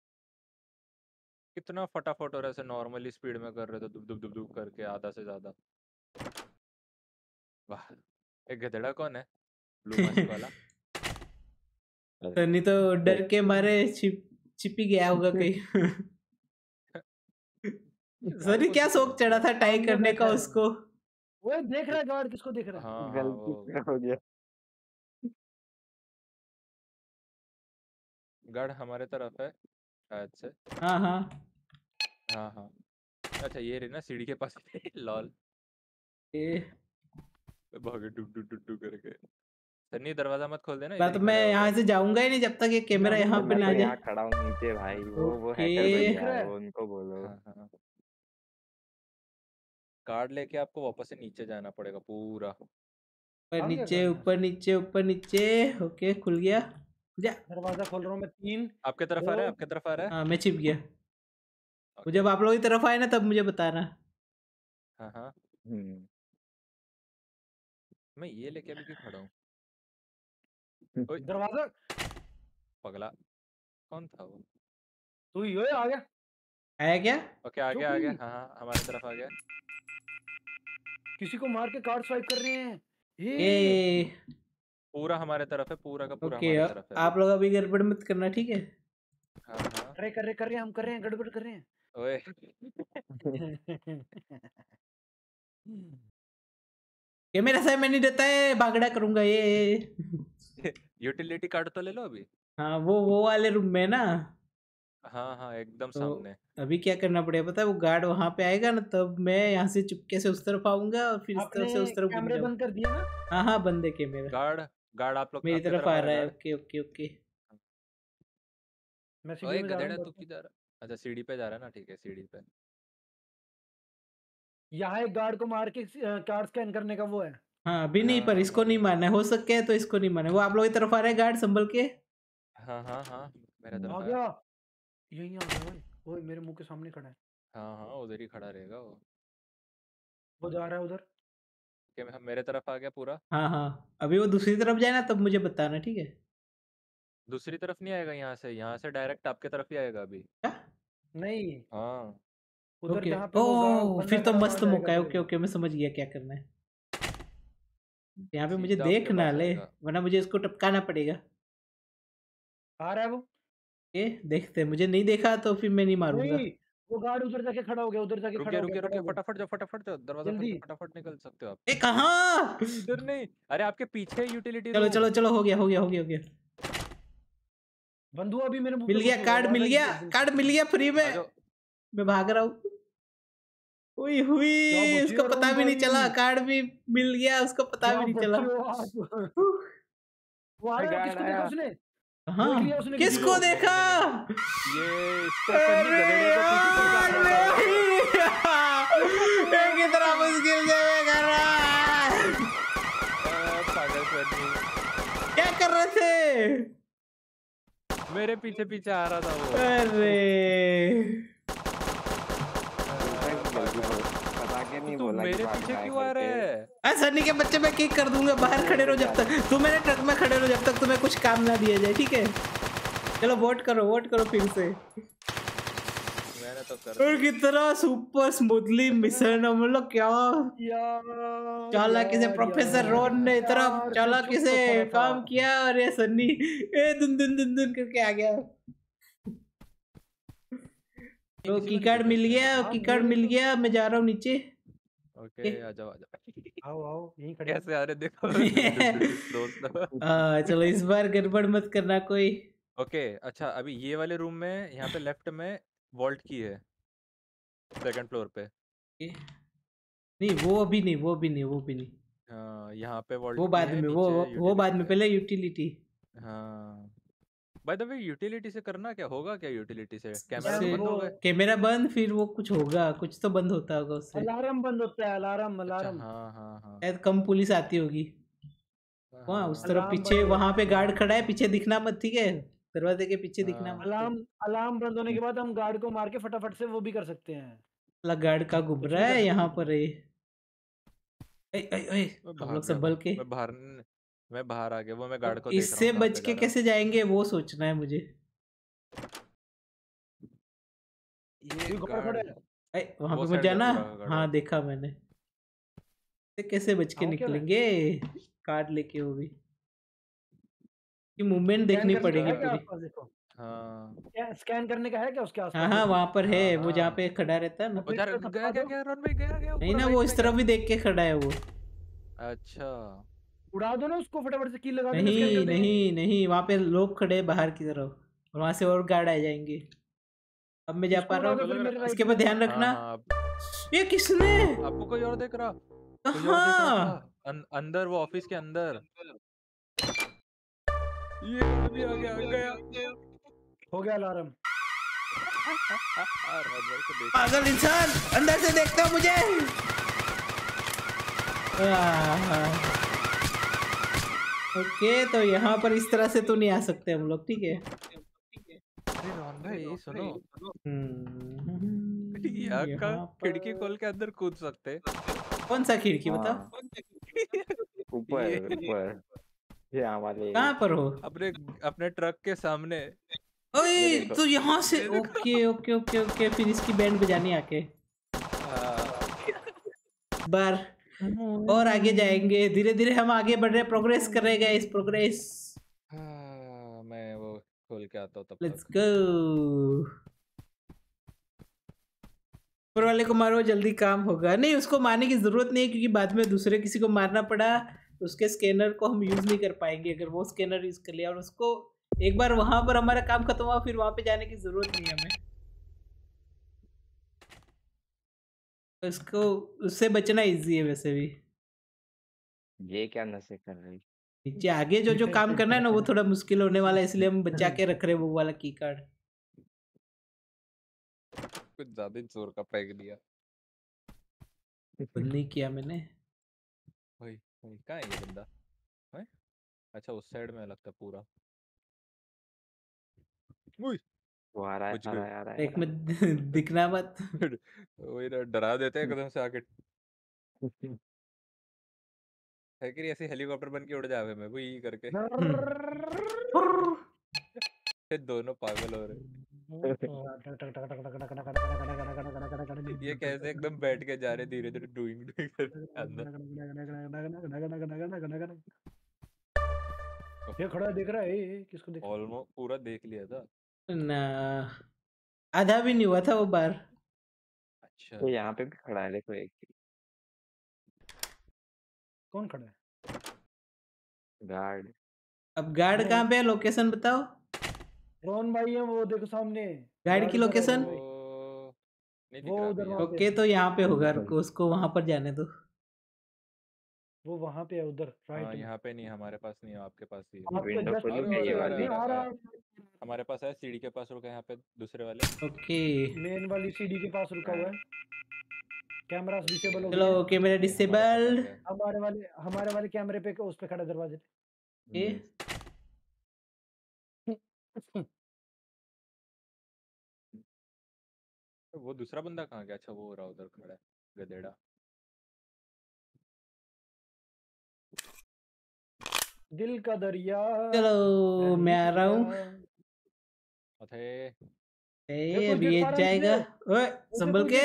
Speaker 3: कितना फटाफट और ऐसे नॉर्मली स्पीड में कर रहे थे, दुब दुब दुब दुब करके आधा से ज्यादा। वाह एक गधेड़ा कौन है? ब्लू मास्क वाला।
Speaker 1: सनी तो डर के मारे छिप ही गया होगा कहीं। सनी क्या शौक चढ़ा था टाई करने का उसको?
Speaker 4: वो देख रहा है गार्ड किसको देख रहा है?
Speaker 3: हाँ
Speaker 5: गलती हो गया।
Speaker 3: गार्ड हमारे तरफ है शायद से।
Speaker 1: हाँ
Speaker 3: अच्छा ये रही ना सीढ़ी के पास। लॉल भागे डुक डुक डुक डुक करके। सन्नी दरवाजा मत खोल देना,
Speaker 1: बात
Speaker 3: इधर ही
Speaker 1: मैं
Speaker 3: खड़ा हो
Speaker 1: यहाँ
Speaker 3: जा।
Speaker 1: से जाऊंगा ही नहीं जब तक ये कैमरा यहाँ पे
Speaker 5: मैं
Speaker 1: ना
Speaker 5: तो
Speaker 1: आ
Speaker 5: यहाँ
Speaker 1: जाए।
Speaker 5: खड़ा हूँ नीचे भाई, वो हैकर
Speaker 1: ओके
Speaker 5: भैया है, वो उनको बोलो।
Speaker 3: हाँ हाँ, कार्ड लेके आपको वापस से नीचे जाना पड़ेगा पूरा।
Speaker 1: ऊपर
Speaker 4: आ गया
Speaker 1: नीचे
Speaker 4: गाड़ी
Speaker 1: ऊपर नीचे ऊपर नीचे। ओके खुल गया जा।
Speaker 4: दरवाजा खोल रहा हूँ मैं। 3
Speaker 3: आपके तरफ आ रहा है,
Speaker 4: 2
Speaker 3: आपके तरफ आ रहा है।
Speaker 1: हाँ मैं छिप गया। वो
Speaker 3: ओके,
Speaker 1: जब आप लोगों की तरफ आए ना तब मुझे बताना।
Speaker 3: हाँ हाँ,
Speaker 5: हम्म।
Speaker 3: मैं ये लेके अभी क्यों खड़ा हूँ? ओए
Speaker 4: दरवाजा
Speaker 3: पगला, कौन था वो?
Speaker 4: तू ही हो, आ गया।
Speaker 1: आया क्या?
Speaker 3: ओके आ गया आ
Speaker 4: चुप
Speaker 3: गया,
Speaker 4: ही।
Speaker 3: हाँ हाँ हमारी तरफ आ गया।
Speaker 4: किसी को मार के कार्ड स्वाइप कर रहे हैं ये।
Speaker 1: ये
Speaker 3: पूरा हमारे तरफ है, पूरा का पूरा
Speaker 1: ओके
Speaker 3: हमारे तरफ है
Speaker 1: आप
Speaker 3: अभी।
Speaker 1: लोग अभी गड़बड़ मत करना ठीक है।
Speaker 3: हाँ हाँ,
Speaker 4: कर रहे हैं, हम कर रहे हैं, गड़बड़ कर रहे हैं।
Speaker 3: ओए
Speaker 1: कैमरा से मैं नहीं देता है भागड़ा करूंगा ये।
Speaker 3: यूटिलिटी कार्ड तो ले लो अभी।
Speaker 1: हाँ वो वाले रूम में ना।
Speaker 3: हाँ हाँ एकदम
Speaker 1: तो
Speaker 3: सामने।
Speaker 1: अभी क्या करना पड़ेगा पता है? वो गार्ड वहां पे आएगा ना तब मैं यहाँ से चुपके से उस तरफ आऊंगा और फिर इस तरफ से
Speaker 4: आपने
Speaker 1: उस तरफ घूम
Speaker 4: कैमरे
Speaker 1: जाऊंगा।
Speaker 4: बंद कर दिया ना?
Speaker 1: हाँ हाँ बंद है कैमरा।
Speaker 3: गार्ड गार्ड आप लोग
Speaker 1: मेरी
Speaker 3: आपके
Speaker 1: तरफ
Speaker 3: तरफ
Speaker 1: आ
Speaker 3: आ
Speaker 1: रहा
Speaker 3: रहा
Speaker 1: है।
Speaker 3: है
Speaker 1: ओके ओके ओके।
Speaker 4: मैं
Speaker 3: गार्ड। ओए
Speaker 4: सीढ़ी में जा रहा
Speaker 3: गधेड़ा
Speaker 4: हूँ
Speaker 3: तू
Speaker 4: घर पे।
Speaker 3: किधर? अच्छा सीढ़ी पे जा रहा है ना, ठीक है सीढ़ी पे।
Speaker 4: यहाँ एक गार्ड को मार के कार्ड स्कैन करने का वो है।
Speaker 1: हाँ अभी नहीं पर
Speaker 3: हाँ
Speaker 1: इसको नहीं मारना है। हो सके तो इसको नहीं मारना है। वो आप लोगों की तरफ आ रहा है गार्ड संभल के।
Speaker 3: हाँ हाँ हाँ मेरे तरफ
Speaker 4: आ
Speaker 3: आया।
Speaker 4: गया, यही आ गया भाई। वो मेरे मुंह के सामने खड़ा है।
Speaker 3: हाँ हाँ उधर ही खड़ा रहेगा वो।
Speaker 4: वो जा रहा है उधर।
Speaker 3: कि मेरे तरफ आ गया पूरा।
Speaker 1: हाँ हाँ अभी वो दूसरी तरफ जाए ना तब मुझे बताना ठीक है।
Speaker 3: दूसरी तरफ नहीं आएगा, यहाँ से डायरेक्ट आपके तरफ ही आएगा अभी।
Speaker 1: क्या?
Speaker 4: नहीं,
Speaker 3: हाँ
Speaker 4: उधर
Speaker 1: ओके
Speaker 4: जहाँ पे वो
Speaker 1: ओह
Speaker 4: बंदा
Speaker 1: फिर तो
Speaker 4: खड़ा वहां
Speaker 1: मस्त
Speaker 4: जाएगा
Speaker 1: मौका है। Okay
Speaker 4: direct.
Speaker 1: ओके मैं समझ गया क्या करना है। यहाँ पे मुझे
Speaker 3: सीधा
Speaker 1: देख
Speaker 3: आपके
Speaker 1: ना
Speaker 3: पास
Speaker 1: ले
Speaker 3: आएगा।
Speaker 1: वरना मुझे इसको टपकाना पड़ेगा।
Speaker 4: आ रहा है वो।
Speaker 1: ये देखते हैं मुझे नहीं देखा तो फिर मैं नहीं मारूंगा।
Speaker 4: नहीं, वो गार्ड उधर जाके खड़ा हो गया, उधर जाके खड़ा
Speaker 3: रुकिए
Speaker 4: हो गया,
Speaker 3: रुकिए
Speaker 4: खड़ा
Speaker 3: रुकिए,
Speaker 4: हो गया।
Speaker 3: फटाफट जाओ दरवाजा खोल
Speaker 4: जल्दी।
Speaker 3: के फटाफट निकल सकते हो आप।
Speaker 1: ए कहाँ?
Speaker 3: इधर नहीं, अरे आपके पीछे यूटिलिटी
Speaker 1: चलो
Speaker 3: रूम।
Speaker 1: चलो चलो हो गया हो गया हो गया हो गया।
Speaker 4: बंधुआ भी मेरे मुंह
Speaker 1: मिल
Speaker 4: पे
Speaker 1: गया
Speaker 4: घुस
Speaker 1: कार्ड मिल गया कार्ड मिल गया फ्री में।
Speaker 3: आ जाओ।
Speaker 1: मैं भाग रहा हूँ। हुई हुई
Speaker 4: क्या
Speaker 1: उसको
Speaker 4: बचे
Speaker 1: पता
Speaker 4: अरुण
Speaker 1: भी नहीं
Speaker 4: भाई?
Speaker 1: चला कार्ड भी मिल गया उसको पता
Speaker 4: क्या
Speaker 1: भी नहीं चला।
Speaker 4: बचे हो आप? वो आ रहा है,
Speaker 5: गार्ड
Speaker 4: किसको देखा
Speaker 5: आया।
Speaker 4: उसने?
Speaker 1: हाँ
Speaker 4: देख लिया उसने किसी
Speaker 1: किसको
Speaker 4: को?
Speaker 1: देखा?
Speaker 3: ये इसको सन्नी गधेड़े को पीछे पीछे आ रहा था।
Speaker 1: कितना मुश्किल से मैं कर रहा है।
Speaker 3: पागल सन्नी
Speaker 1: क्या कर रहे थे?
Speaker 3: मेरे पीछे पीछे आ रहा था वो।
Speaker 1: अरे
Speaker 5: पता के नहीं
Speaker 3: तू
Speaker 5: बोला कि
Speaker 3: मेरे
Speaker 5: भागना
Speaker 3: पीछे
Speaker 5: है
Speaker 3: क्यों आ रहा
Speaker 5: करके।
Speaker 3: है?
Speaker 1: सन्नी के बच्चे मैं किक कर दूंगा। बाहर खड़े रहो जब तक तुम मेरे ट्रक में खड़े रहो जब तक तुम्हें कुछ काम ना दिया जाए ठीक है। चलो वोट करो फिर से।
Speaker 3: मैंने तो कर
Speaker 1: और कितना सुपर स्मूथली मिशन हम लोग क्या चालाकी से प्रोफेसर रोन ने इतना चालाकी से काम किया और ये सन्नी दुन दुन दुन दुन करके आ गया। तो की कार्ड मिल गया मैं जा रहा हूँ नीचे।
Speaker 3: ओके आ जाओ
Speaker 4: आओ यहीं खड़े।
Speaker 3: कैसे आ रहे देखो
Speaker 1: दोस्त। चलो इस बार गड़बड़ मत करना कोई।
Speaker 3: ओके अच्छा अभी ये वाले रूम में यहाँ पे लेफ्ट में वॉल्ट की है, सेकंड फ्लोर पे।
Speaker 1: नहीं वो अभी नहीं।
Speaker 3: हाँ यहाँ पे वॉल्ट
Speaker 1: वो बाद में वो बाद में पहले यूटिलिटी।
Speaker 3: हाँ बाय द वे यूटिलिटी से करना क्या होगा, क्या यूटिलिटी से कैमरा
Speaker 1: उससे
Speaker 3: बंद हो गए?
Speaker 1: कैमरा बंद फिर वो कुछ होगा कुछ तो बंद होता होगा उससे।
Speaker 4: अलार्म बंद होता है, अलार्म।
Speaker 3: अच्छा, हाँ
Speaker 1: शायद कम पुलिस आती होगी वहाँ उस तरफ।
Speaker 4: अलार्म
Speaker 1: पीछे
Speaker 4: बंद
Speaker 1: वहाँ पे गार्ड खड़ा है पीछे दिखना मत ठीक है। दरवाजे के पीछे दिखना मत।
Speaker 4: अलार्म बंद होने के बाद हम गार्ड को मार के फटाफट से वो भी कर सकते हैं।
Speaker 1: गार्ड का घूम रहा है यहाँ पर। हम लोग संभल के।
Speaker 3: मैं बाहर आ गया, वो मैं गार्ड को
Speaker 1: इससे बच के कैसे जाएंगे वो सोचना है मुझे।
Speaker 3: ये
Speaker 1: वहां पे मत जाना। हाँ देखा मैंने। कैसे बच के निकलेंगे कार्ड लेके? वो भी मूवमेंट देखनी पड़ेगी पूरी।
Speaker 3: हाँ
Speaker 4: स्कैन करने का है क्या उसके आसपास?
Speaker 1: हाँ वहाँ पर है वो जहाँ पे खड़ा रहता है ना।
Speaker 3: गया
Speaker 1: नहीं ना वो इस तरफ भी देख के खड़ा है वो।
Speaker 3: अच्छा
Speaker 4: उड़ा दो ना उसको फटाफट से, कील लगा दो।
Speaker 1: नहीं वहाँ पे लोग खड़े बाहर की तरफ और वहाँ से और गार्ड आ जाएंगे। अब मैं जा पा रहा हूँ। इसके पर ध्यान रखना। ये किसने?
Speaker 3: आपको कोई और देख रहा?
Speaker 1: हाँ
Speaker 3: अंदर वो ऑफिस के अंदर। ये अभी आ गया
Speaker 4: हो गया अलार्म।
Speaker 3: रोहन भाई को देख
Speaker 1: पागल इंसान, अंदर से देखता हूँ मुझे। ओके, तो यहाँ पर इस तरह से तो नहीं आ सकते हम लोग, ठीक है।
Speaker 3: अरे रोहन भाई सुनो,
Speaker 1: यहाँ
Speaker 3: यहाँ का खिड़की खोल के अंदर कूद सकते।
Speaker 1: कौन सा खिड़की बताओ?
Speaker 5: ऊपर ऊपर यहाँ वाले
Speaker 1: कहाँ पर हो?
Speaker 3: अपने ट्रक के सामने।
Speaker 1: ओए तो यहाँ से, ओके ओके ओके ओके, फिर इसकी बैंड बजानी आके बार और आगे जाएंगे। धीरे धीरे हम आगे बढ़ रहे, प्रोग्रेस कर रहे गाइस, प्रोग्रेस।
Speaker 3: मैं वो खोल के आता हूँ तब
Speaker 1: लेट्स गो। ऊपर वाले को मारो, जल्दी काम होगा। नहीं, उसको मारने की जरूरत नहीं है, क्योंकि बाद में दूसरे किसी को मारना पड़ा तो उसके स्कैनर को हम यूज नहीं कर पाएंगे। अगर वो स्कैनर यूज कर लिया और उसको एक बार वहां पर हमारा काम खत्म हुआ, फिर वहां पे जाने की जरूरत नहीं है हमें। इसको उससे बचना इजी है वैसे भी।
Speaker 5: ये क्या नशे कर रही?
Speaker 1: नीचे आगे जो जो काम करना है ना, वो थोड़ा मुश्किल होने वाला है, इसलिए हम बचा के रख रहे हैं वो वाला की कार्ड।
Speaker 3: कुछ ज्यादा ही जोर का फेंक दिया।
Speaker 1: बंद नहीं किया मैंने।
Speaker 3: वही कहाँ है ये बंदा? है? अच्छा उस साइड में लगता पूरा।
Speaker 5: वो आ रहा है, आ रहा है, आ रहा है,
Speaker 1: एक में दिखना मत।
Speaker 3: वही डरा देते हैं एकदम से आके। है कि ऐसे हेलीकॉप्टर बन के उड़ जावे में वही करके। दोनों पागल हो रहे। ये कैसे एकदम बैठ के जा रहे धीरे धीरे डूइंग अंदर।
Speaker 4: ये खड़ा देख रहा है, किसको देख?
Speaker 3: ऑलमोस्ट पूरा देख लिया था
Speaker 1: ना, आधा भी नहीं हुआ था वो बार।
Speaker 3: अच्छा
Speaker 5: तो यहाँ पे भी खड़ा है, देखो एक
Speaker 4: कौन खड़ा है?
Speaker 5: गार्ड।
Speaker 1: अब गार्ड कहाँ पे है? लोकेशन बताओ।
Speaker 4: रोहन भाई है वो, देखो सामने
Speaker 1: गाड़ी की लोकेशन।
Speaker 3: नहीं दिख
Speaker 4: वो
Speaker 3: रहा
Speaker 4: उधर
Speaker 3: अभी।
Speaker 4: वहाँ
Speaker 1: ओके, तो यहाँ पे होगा, रुको उसको वहां पर जाने दो।
Speaker 4: वो वहाँ पे है उधर राइट
Speaker 3: हाँ
Speaker 4: में।
Speaker 3: यहाँ पे नहीं, हमारे पास नहीं है, आपके पास ही है।
Speaker 4: आपके
Speaker 5: विंडो
Speaker 4: जस्ट
Speaker 5: खोलो क्या ये वाली?
Speaker 3: हमारे पास है, सीढ़ी के पास रुका है यहाँ पे दूसरे वाले।
Speaker 1: ओके,
Speaker 4: मेन वाली सीढ़ी के पास रुका हुआ है। कैमरास डिसेबल हो गए
Speaker 1: चलो
Speaker 4: हैं।
Speaker 1: Camera disable.
Speaker 4: हमारे वाले कैमरे पे उस पे खड़ा दरवाजे पे।
Speaker 3: वो दूसरा बंदा कहाँ गया? अच्छा वो हो रहा उधर खड़ा है गधेड़ा।
Speaker 4: दिल का दरिया।
Speaker 1: चलो मैं आ रहा हूँ। अभी ये जाएगा। ओए संभल के।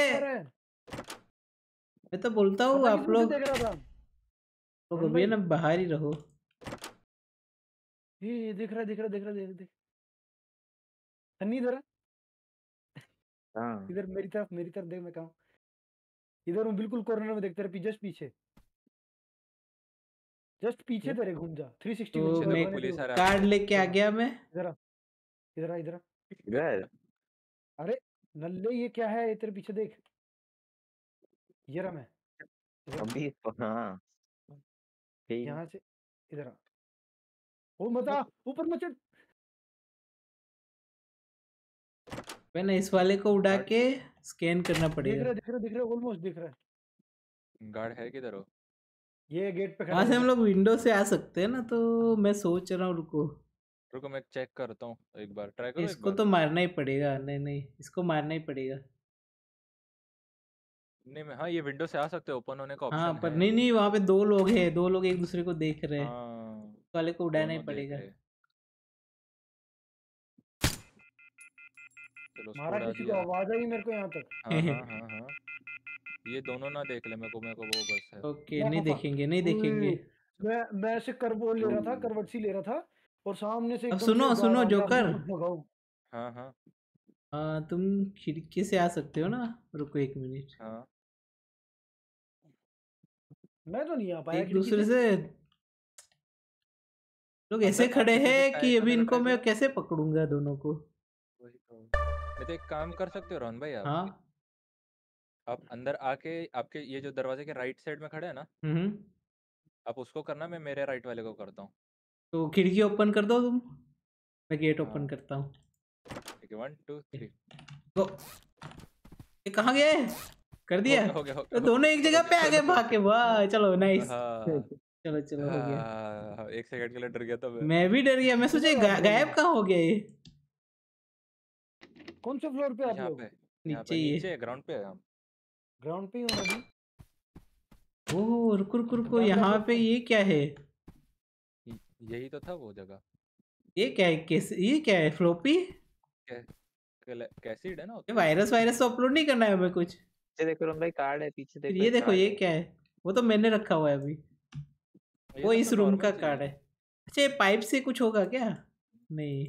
Speaker 1: मैं तो बोलता हूँ आप लोग तो कभी ना बाहर ही रहो।
Speaker 4: ये दिख रहा देख सन्नी इधर इधर मेरी तरफ देख। मैं कहाँ इधर हूँ, बिल्कुल कॉर्नर में देख, तेरे जस्ट पीछे तेरे घूम जा 360
Speaker 1: तो मैं कार्ड लेके आ गया। मैं
Speaker 4: इधर अरे नल्ले, ये क्या है? तेरे पीछे देख, ये रहा मैं
Speaker 5: अभी। हाँ
Speaker 4: यहाँ से इधर आ। ओ मत आ, ऊपर मत चढ़।
Speaker 1: मैंने इस वाले को उड़ा के स्कैन करना पड़ेगा।
Speaker 4: दिख रहा ऑलमोस्ट दिख रहा है।
Speaker 3: गार्ड है किधर हो?
Speaker 4: ये गेट पे खड़ा
Speaker 1: वहां से
Speaker 4: है।
Speaker 1: हम लोग विंडो से आ सकते हैं ना, तो मैं सोच रहा हूँ रुको
Speaker 3: मैं चेक करता हूँ एक बार, ट्राई करो
Speaker 1: इसको
Speaker 3: एक बार।
Speaker 1: तो मारना ही पड़ेगा। नहीं इसको मारना ही पड़ेगा।
Speaker 3: नहीं मैं, हाँ ये विंडो से आ सकते हैं, ओपन होने का ऑप्शन
Speaker 1: हाँ
Speaker 3: है।
Speaker 1: पर नहीं वहाँ पे दो लोग हैं, दो लोग एक दूसरे को देख रहे हैं।
Speaker 3: हाँ,
Speaker 1: वाले को उड़ाना ही पड़ेगा।
Speaker 3: चलो
Speaker 4: मारा किसी को, आवाज आई मेरे को यहाँ तक।
Speaker 3: हाँ ये दोनों ना देख ले, मेरे को वो बस है।
Speaker 1: ओके नहीं देखेंगे।
Speaker 4: मैं ऐसे करवट सी ले रहा था और सामने से
Speaker 1: अब
Speaker 4: एकदम
Speaker 1: सुनो जोकर।
Speaker 3: हाँ
Speaker 1: तुम खिड़की से आ सकते हो ना? रुको 1 मिनट।
Speaker 3: हाँ
Speaker 4: मैं तो नहीं आ पाया
Speaker 3: एक
Speaker 1: दूसरे से लोग ऐसे खड़े हैं कि अभी इनको मैं कैसे पकड़ूंगा दोनों को।
Speaker 3: नहीं तो एक काम कर सकते हो रोहन भाई आप।
Speaker 1: हाँ
Speaker 3: आप अंदर आके आपके ये जो दरवाजे के राइट साइड में खड़े हैं ना, आप उसको करना, मैं मेरे राइट वाले को करता हूँ।
Speaker 1: तो खिड़की ओपन कर दो तुम, मैं गेट ओपन करता हूँ।
Speaker 3: ठीक है 1 2 3
Speaker 1: गो। ये कहाँ गए? कर दिया?
Speaker 3: हो गया
Speaker 1: तो दोनों एक जगह पे आ गए भाग के। वाह चलो नाइस।
Speaker 3: हाँ
Speaker 1: चलो चलो हो गया।
Speaker 3: हाँ, 1 सेकंड के लिए डर गया था
Speaker 1: मैं भी डर गया, मैं सोचे गायब कहाँ हो गया ये।
Speaker 4: कौन से फ्लोर पे आप
Speaker 3: यहाँ
Speaker 4: लोग?
Speaker 3: पे
Speaker 1: नीचे ही है।
Speaker 3: नीचे ग्राउंड पे है हम।
Speaker 4: ग्राउंड पे ही हूँ अभी।
Speaker 1: ओह रुको रुको रुको, यहाँ पे ये क्या है?
Speaker 3: यही तो था वो जगह।
Speaker 1: ये क्या है? कैसे ये क्या है? फ्लोपी
Speaker 3: कैसिड है ना?
Speaker 1: ये वायरस वायरस तो अपलोड नहीं करना है हमें कुछ।
Speaker 5: पीछे देखो रोहन भाई, कार्ड है पीछे देखो।
Speaker 1: ये देखो ये क्या है? वो तो मैंने रखा हुआ है अभी। वो इस रूम का कार्ड है। अच्छा ये पाइप से कुछ होगा क्या? नहीं,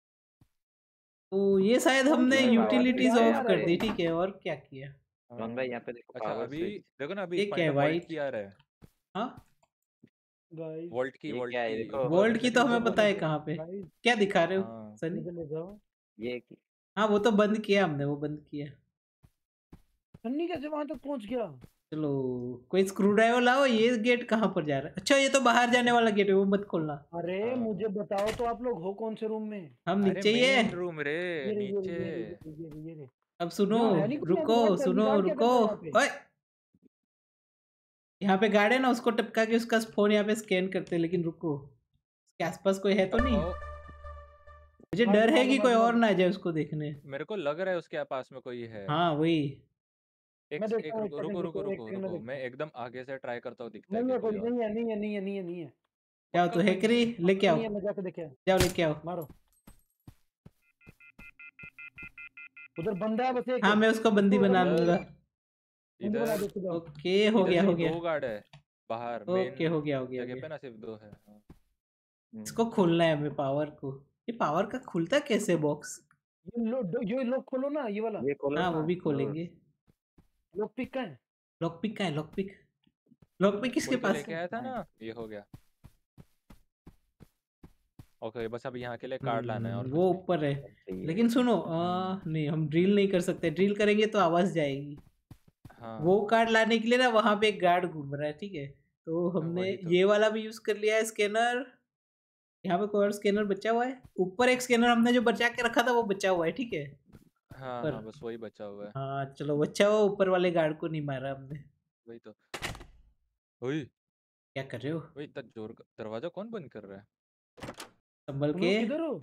Speaker 1: तो ये शायद हमने यूटिलिटीज ऑफ कर दी। ठीक है, और क्या किया
Speaker 5: रोहन भाई? यहाँ पे देखो।
Speaker 3: अच्छा अभी देखो ना, अभी
Speaker 1: ये क्या है? वाइट
Speaker 3: की आ रहा है।
Speaker 1: हाँ
Speaker 3: वोल्ट की
Speaker 1: वोल्ट की तो हमें पता है कहाँ पे। क्या दिखा रहे हो सनी?
Speaker 5: ये
Speaker 1: हाँ वो तो बंद किया हमने, वो बंद किया।
Speaker 4: सन्नी कैसे वहां तक पहुंच गया?
Speaker 1: चलो कोई स्क्रू ड्राइवर लाओ। ये गेट कहाँ पर जा रहा है? अच्छा ये तो बाहर जाने वाला गेट है, वो मत खोलना।
Speaker 4: अरे मुझे बताओ तो आप लोग हो कौन से रूम में?
Speaker 1: हम नीचे ही है।
Speaker 3: रूम रे नीचे।
Speaker 4: ये
Speaker 1: अब सुनो रुको सुनो रुको। ओए यहाँ पे गार्ड है ना, उसको टपका के उसका फोन यहाँ पे स्कैन करते हैं। लेकिन रुको, उसके आसपास कोई है तो नहीं? मुझे डर है कि कोई और ना जाए उसको देखने।
Speaker 3: मेरे को लग रहा है उसके पास में कोई है।
Speaker 1: हाँ वही।
Speaker 3: रुको मैं एकदम आगे से ट्राई करता हूँ। दिखता है
Speaker 4: नहीं है।
Speaker 1: जाओ तो हैकरी लेके आओ, जाओ लेके आओ।
Speaker 4: मारो उधर बंदा है बस एक।
Speaker 1: हाँ मैं उसको बंदी बना लूंगा।
Speaker 3: इधर
Speaker 1: ओके हो गया हो गया।
Speaker 3: 2 गार्ड है बाहर।
Speaker 1: ओके हो गया
Speaker 3: जगह पे ना सिर्फ 2 है।
Speaker 1: इसको खोलना है हमें, पावर को। ये पावर का खुलता कैसे बॉक्स?
Speaker 4: ये लॉक खोलो ना, ये वाला।
Speaker 5: ये खोलो।
Speaker 1: हाँ वो भी खोलेंगे।
Speaker 4: लॉक पिक कहाँ है?
Speaker 1: लॉक पिक कहाँ है? लॉक पिक किसके पास
Speaker 3: लेके आया था ना? ये हो गया। ओके बस अब यहाँ के लिए कार्ड लाना है और
Speaker 1: वो ऊपर है। लेकिन सुनो नहीं हम ड्रिल नहीं कर सकते। ड्रिल करेंगे तो आवाज जाएगी। हाँ। वो कार्ड लाने के लिए ना वहाँ पे एक गार्ड घूम रहा है। ठीक है, तो हमने ये वाला भी यूज कर लिया है स्कैनर। यहाँ पे कोई और स्कैनर बचा हुआ है। ऊपर एक स्कैनर हमने जो बचा के रखा था वो बचा हुआ है। ठीक है
Speaker 3: हाँ बस वही बचा हुआ है।
Speaker 1: हाँ चलो बचा हुआ। ऊपर वाले गार्ड को नहीं मारा हमने। वही
Speaker 3: तो। ओए
Speaker 1: क्या कर रहे हो?
Speaker 3: वही इतना जोर का दरवाजा कौन बंद कर रहा है?
Speaker 1: संभल के।
Speaker 4: किधर हो?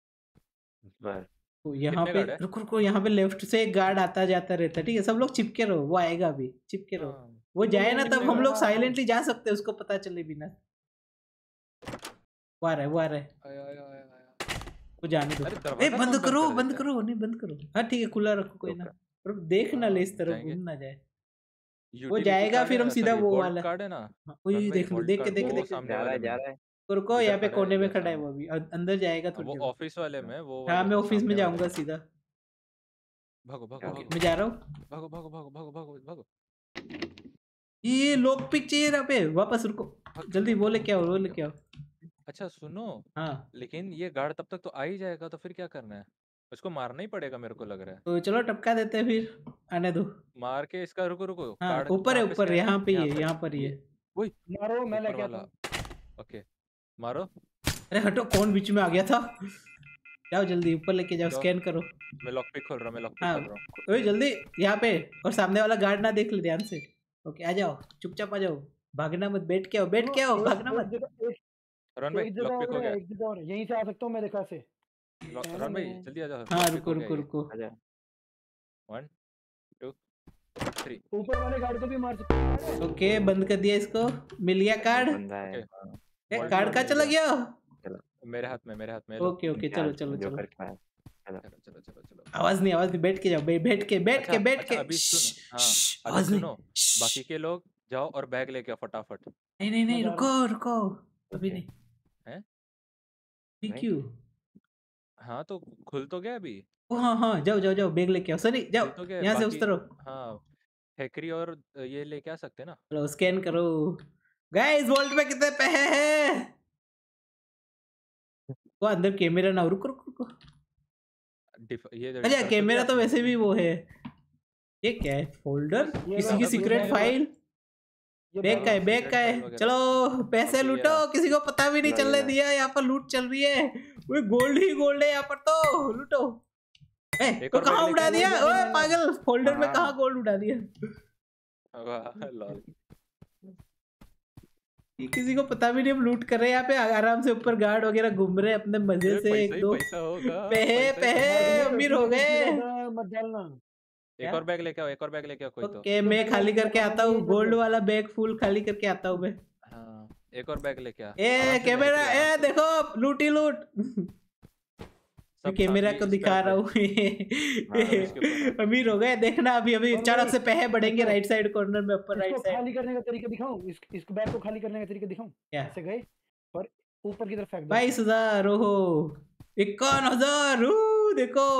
Speaker 1: तो यहाँ पे रुको यहाँ पे लेफ्ट से एक गार्ड आता जाता रहता है। ठीक है सब लोग चिपके रहो, वो आएगा अभी। चिपके रहो, वो जाए ना तब हम लोग साइलेंटली जा सकते हैं, उसको पता चले बिना। वो आ रहा है वो जाने दो। बंद करो नहीं बंद करो। हाँ ठीक है खुला रखो, कोई ना देख ना ले, इस तरफ घूम ना जाए। वो जाएगा फिर हम सीधा वो वाला कार्ड है ना। देख
Speaker 5: जा रहा है।
Speaker 1: रुको यहाँ पे कोने में खड़ा है वो, अभी अंदर जाएगा थोड़ी।
Speaker 3: वो ऑफिस वाले में वो।
Speaker 1: हाँ मैं ऑफिस में जाऊंगा सीधा।
Speaker 3: भागो
Speaker 1: मैं जा रहा हूँ।
Speaker 3: भागो।
Speaker 1: ये लॉक पिक चाहिए यहाँ पे। वापस रुको जल्दी, वो लेके आओ।
Speaker 3: अच्छा सुनो।
Speaker 1: हाँ
Speaker 3: लेकिन ये गार्ड तब तक तो आ ही जाएगा, तो फिर क्या करना है? उसको मारना ही पड़ेगा मेरे को लग रहा है।
Speaker 1: तो चलो टपका देते हैं फिर, आने दो।
Speaker 3: मार के इसका रुको।
Speaker 1: हाँ ऊपर है, ऊपर यहाँ पे ही है, यहाँ पर ही है।
Speaker 3: वही
Speaker 4: मारो, मैं लेके आता हूँ।
Speaker 3: ओके मारो।
Speaker 1: अरे हटो, कौन बीच में आ गया था? जाओ जल्दी ऊपर लेके जाओ, स्कैन करो।
Speaker 3: मैं लॉक पिक खोल रहा हूँ।
Speaker 1: ओए जल्दी यहाँ पे, और सामने वाला गार्ड ना देख ले ध्यान से। ओके आ जाओ, चुपचाप आ जाओ, भागना मत। बैठ के आओ, भागना मत।
Speaker 3: रन भाई लॉक पिक हो गया।
Speaker 4: यहीं से आ सकता हूँ मैं देखा से।
Speaker 3: रन भाई जल्दी आ जाओ।
Speaker 1: हाँ रुको।
Speaker 3: 1 2 3।
Speaker 4: ऊपर वाले गार्ड को भी मार सकते हैं।
Speaker 1: ओके बंद कर दिया इसको। मिल गया कार्ड। कार्ड कहाँ चला गया?
Speaker 3: मेरे हाथ में।
Speaker 1: ओके चलो। आवाज नहीं। बैठ के जाओ, बैठ के।
Speaker 3: अभी सुनो। बाकी के लोग जाओ और बैग लेके आओ फटाफट।
Speaker 1: नहीं रुको अभी नहीं
Speaker 3: है।
Speaker 1: क्यों?
Speaker 3: हाँ तो खुल तो गया अभी।
Speaker 1: हाँ जाओ बैग लेके आओ। सनी जाओ यहाँ से उस तरफ।
Speaker 3: हाँ हैकरी और ये लेके आ सकते हैं ना।
Speaker 1: चलो स्कैन करो। गाइस वॉल्ट में कितने पैसे हैं? वो अंदर कैमरा ना। रुको। अच्छा कैमरा तो वैसे भी वो है। ये क्या है? फोल्डर, किसी की सीक्रेट फाइल। बैग का है, बैग का है। चलो पैसे लूटो, किसी को पता भी नहीं चलने दिया, यहाँ पर लूट चल रही है। वो गोल्ड ही गोल्ड है यहाँ पर, तो लूटो। तो कहाँ उड़ा दिया ओए पागल, फोल्डर में कहाँ गोल्ड उड़ा दिया? किसी को पता भी नहीं हम लूट कर रहे हैं यहाँ पे, आराम से ऊपर गार्ड वगैरह घूम रहे हैं अपने मजे से। एक दो पैसे अमीर हो गए।
Speaker 3: एक और बैग लेके आओ, एक और बैग लेके आओ कोई तो।
Speaker 1: ओके मैं खाली करके आता हूँ, गोल्ड वाला बैग फुल खाली करके आता हूँ मैं।
Speaker 3: हाँ एक और बैग लेके आ।
Speaker 1: ए कैमरा, ए देखो लूट ही लूट। कैमरा को दिखा रहा हूँ। अमीर हो गए देखना, अभी अभी अचानक से पैसे बढ़ेंगे राइट साइड कॉर्नर में, ऊपर राइट साइड।
Speaker 4: खाली करने का तरीका दिखाऊं, इस बैग को खाली करने का तरीका दिखाऊं? ऐसे गए और ऊपर की तरफ फेंक दो।
Speaker 1: 22,000 ओहो 51,000 देखो।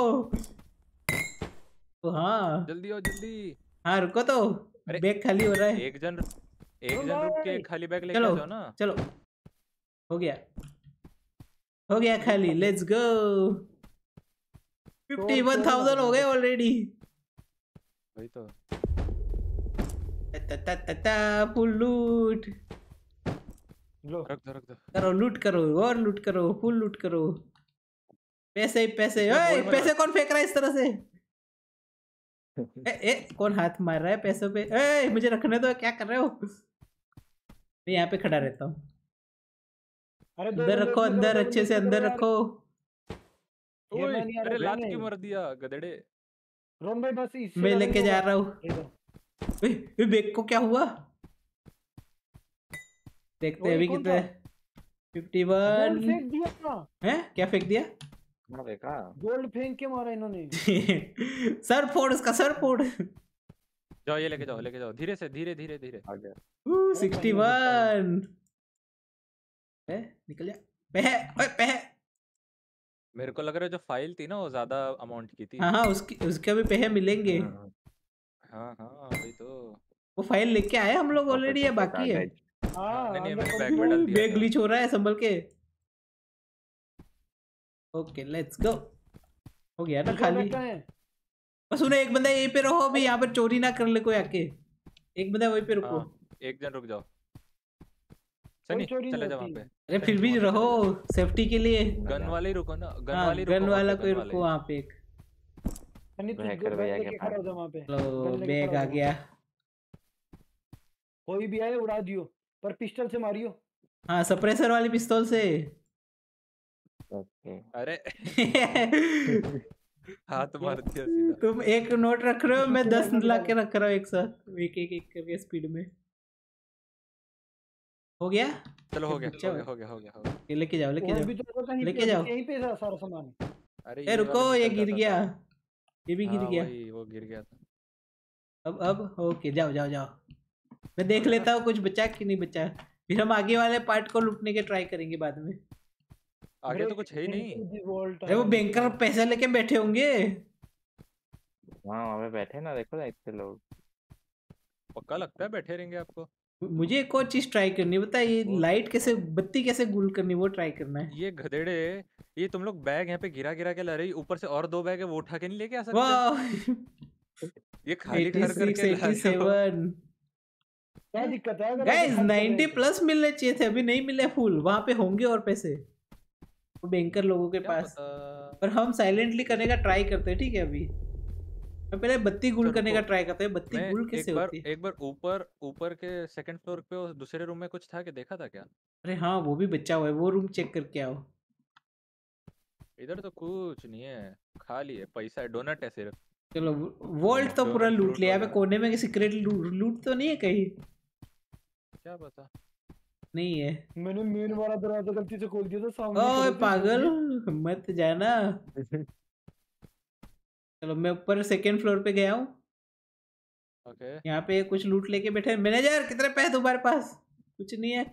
Speaker 1: तो हाँ
Speaker 3: जल्दी आओ जल्दी।
Speaker 1: हाँ रुको तो, बैग खाली हो रहा है।
Speaker 3: एक जन रुक के खाली बैग लेके
Speaker 1: चलो
Speaker 3: जाओ ना।
Speaker 1: चलो हो गया खाली, लेट्स गो। 51,000 हो गए ऑलरेडी।
Speaker 3: वही तो
Speaker 1: फुल लूट।
Speaker 3: रख दो
Speaker 1: करो लूट करो और लूट करो, फुल लूट करो। पैसे पैसे, ओए पैसे कौन फेंक रहा है इस तरह से? कौन हाथ मार रहा है पैसों पे? ए मुझे रखने दो, क्या कर रहे हो? मैं यहाँ पे खड़ा रहता हूँ। अंदर रखो, अंदर अच्छे से अंदर रखो।
Speaker 3: अरे लात क्यों मार दिया गधेड़े?
Speaker 4: रोम भाई बस इससे
Speaker 1: मैं लेके जा रहा हूँ। बैग को क्या हुआ देखते हैं अभी कितने। 51
Speaker 4: फेंक दिया
Speaker 1: है, क्या फेंक दिया?
Speaker 5: देखा
Speaker 4: गोल्ड फेंक के मारा इन्होंने।
Speaker 1: सर फोड़ उसका, सर फोड़।
Speaker 3: जाओ ये लेके जाओ धीरे से, धीरे धीरे धीरे।
Speaker 1: 61 निकल जा। पैसे
Speaker 3: मेरे को लग रहा है जो फाइल थी ना वो ज्यादा अमाउंट की थी।
Speaker 1: हाँ उसके भी पैसे मिलेंगे।
Speaker 3: हाँ वही तो।
Speaker 1: वो फाइल लेके आए हम लोग ऑलरेडी, है बाकी है।
Speaker 3: नहीं मैंने बैग में डाल दिया।
Speaker 1: बैग ग्लिच हो रहा है, संभल के। Okay let's go. हो गया ना खाली। बस उन्हें एक बंदा यहीं पे रहो, अभी यहाँ पर चोरी ना कर ले कोई आके। एक बंदा वहीं पे रुको।
Speaker 3: एक जन रुक जाओ सनी, चले जाओ वहाँ पे।
Speaker 1: अरे फिर भी रहो सेफ्टी के लिए।
Speaker 3: गन वाले ही रुको ना,
Speaker 1: गन वाला कोई रुको वहाँ पे। एक
Speaker 4: चलो
Speaker 1: बैग आ गया।
Speaker 4: कोई भी आए उड़ा दियो, पर पिस्टल से मारियो।
Speaker 1: हाँ सप्रेसर वाली पिस्तौल से।
Speaker 3: अरे हाथ मार दिया सीधा।
Speaker 1: तुम एक नोट रख रहे हो, मैं 10 ला के रख रहा हूँ एक साथ, एक करके स्पीड में। हो गया
Speaker 3: चलो हो गया।
Speaker 1: लेके जाओ लेके जाओ
Speaker 4: यहीं पे सारा सामान।
Speaker 3: अरे
Speaker 1: रुको ये गिर गया, ये भी गिर गया।
Speaker 3: वो गिर गया था।
Speaker 1: अब ओके जाओ। मैं देख लेता हूँ कुछ बचा कि नहीं बचा, फिर हम आगे वाले पार्ट को लूटने के ट्राई करेंगे बाद में।
Speaker 3: आगे तो कुछ है ही नहीं।
Speaker 1: अरे वो बैंकर पैसे लेके बैठे होंगे
Speaker 5: वहाँ पे बैठे ना, देखो ना इतने लोग।
Speaker 3: पक्का लगता है बैठे रहेंगे आपको।
Speaker 1: मुझे एक और चीज ट्राई करनी है, बता ये लाइट कैसे, बत्ती कैसे गुल करनी, वो ट्राई करना है।
Speaker 3: ये गधेड़े, ये तुम लोग बैग यहाँ पे गिरा के ला रही, ऊपर से और 2 बैग है वो उठा के नहीं लेके आ सकते? ये खाली कर करके
Speaker 1: 87
Speaker 4: क्या दिक्कत है?
Speaker 1: गाइस 90 प्लस मिलने चाहिए थे, अभी नहीं मिले फुल। वहां पे होंगे और पैसे वो बैंकर लोगों के पास, पर हम साइलेंटली करने का ट्राई करते हैं। ठीक है अभी मैं पहले बत्ती गुल करने का ट्राई करते हैं। बत्ती गुल कैसे होती है?
Speaker 3: एक बार ऊपर के सेकंड फ्लोर पे दूसरे रूम में कुछ था कि देखा था क्या?
Speaker 1: अरे हाँ वो भी बचा हुआ है, वो रूम चेक करके आओ।
Speaker 3: इधर तो कुछ नहीं है, खाली है, पैसा है, डोनट है सिर्फ।
Speaker 1: चलो वॉल्ट तो पूरा लूट लिया। कोने में सीक्रेट लूट तो नहीं है कहीं?
Speaker 3: क्या पता,
Speaker 1: नहीं है।
Speaker 4: मैंने मेन वाला दरवाजा गलती से खोल दिया था सामने।
Speaker 1: ओए पागल मत जाना। चलो मैं ऊपर सेकंड फ्लोर पे गया हूँ।
Speaker 3: ओके
Speaker 1: यहाँ पे कुछ लूट लेके बैठे। मैनेजर कितने पैसे तुम्हारे पास? कुछ नहीं है।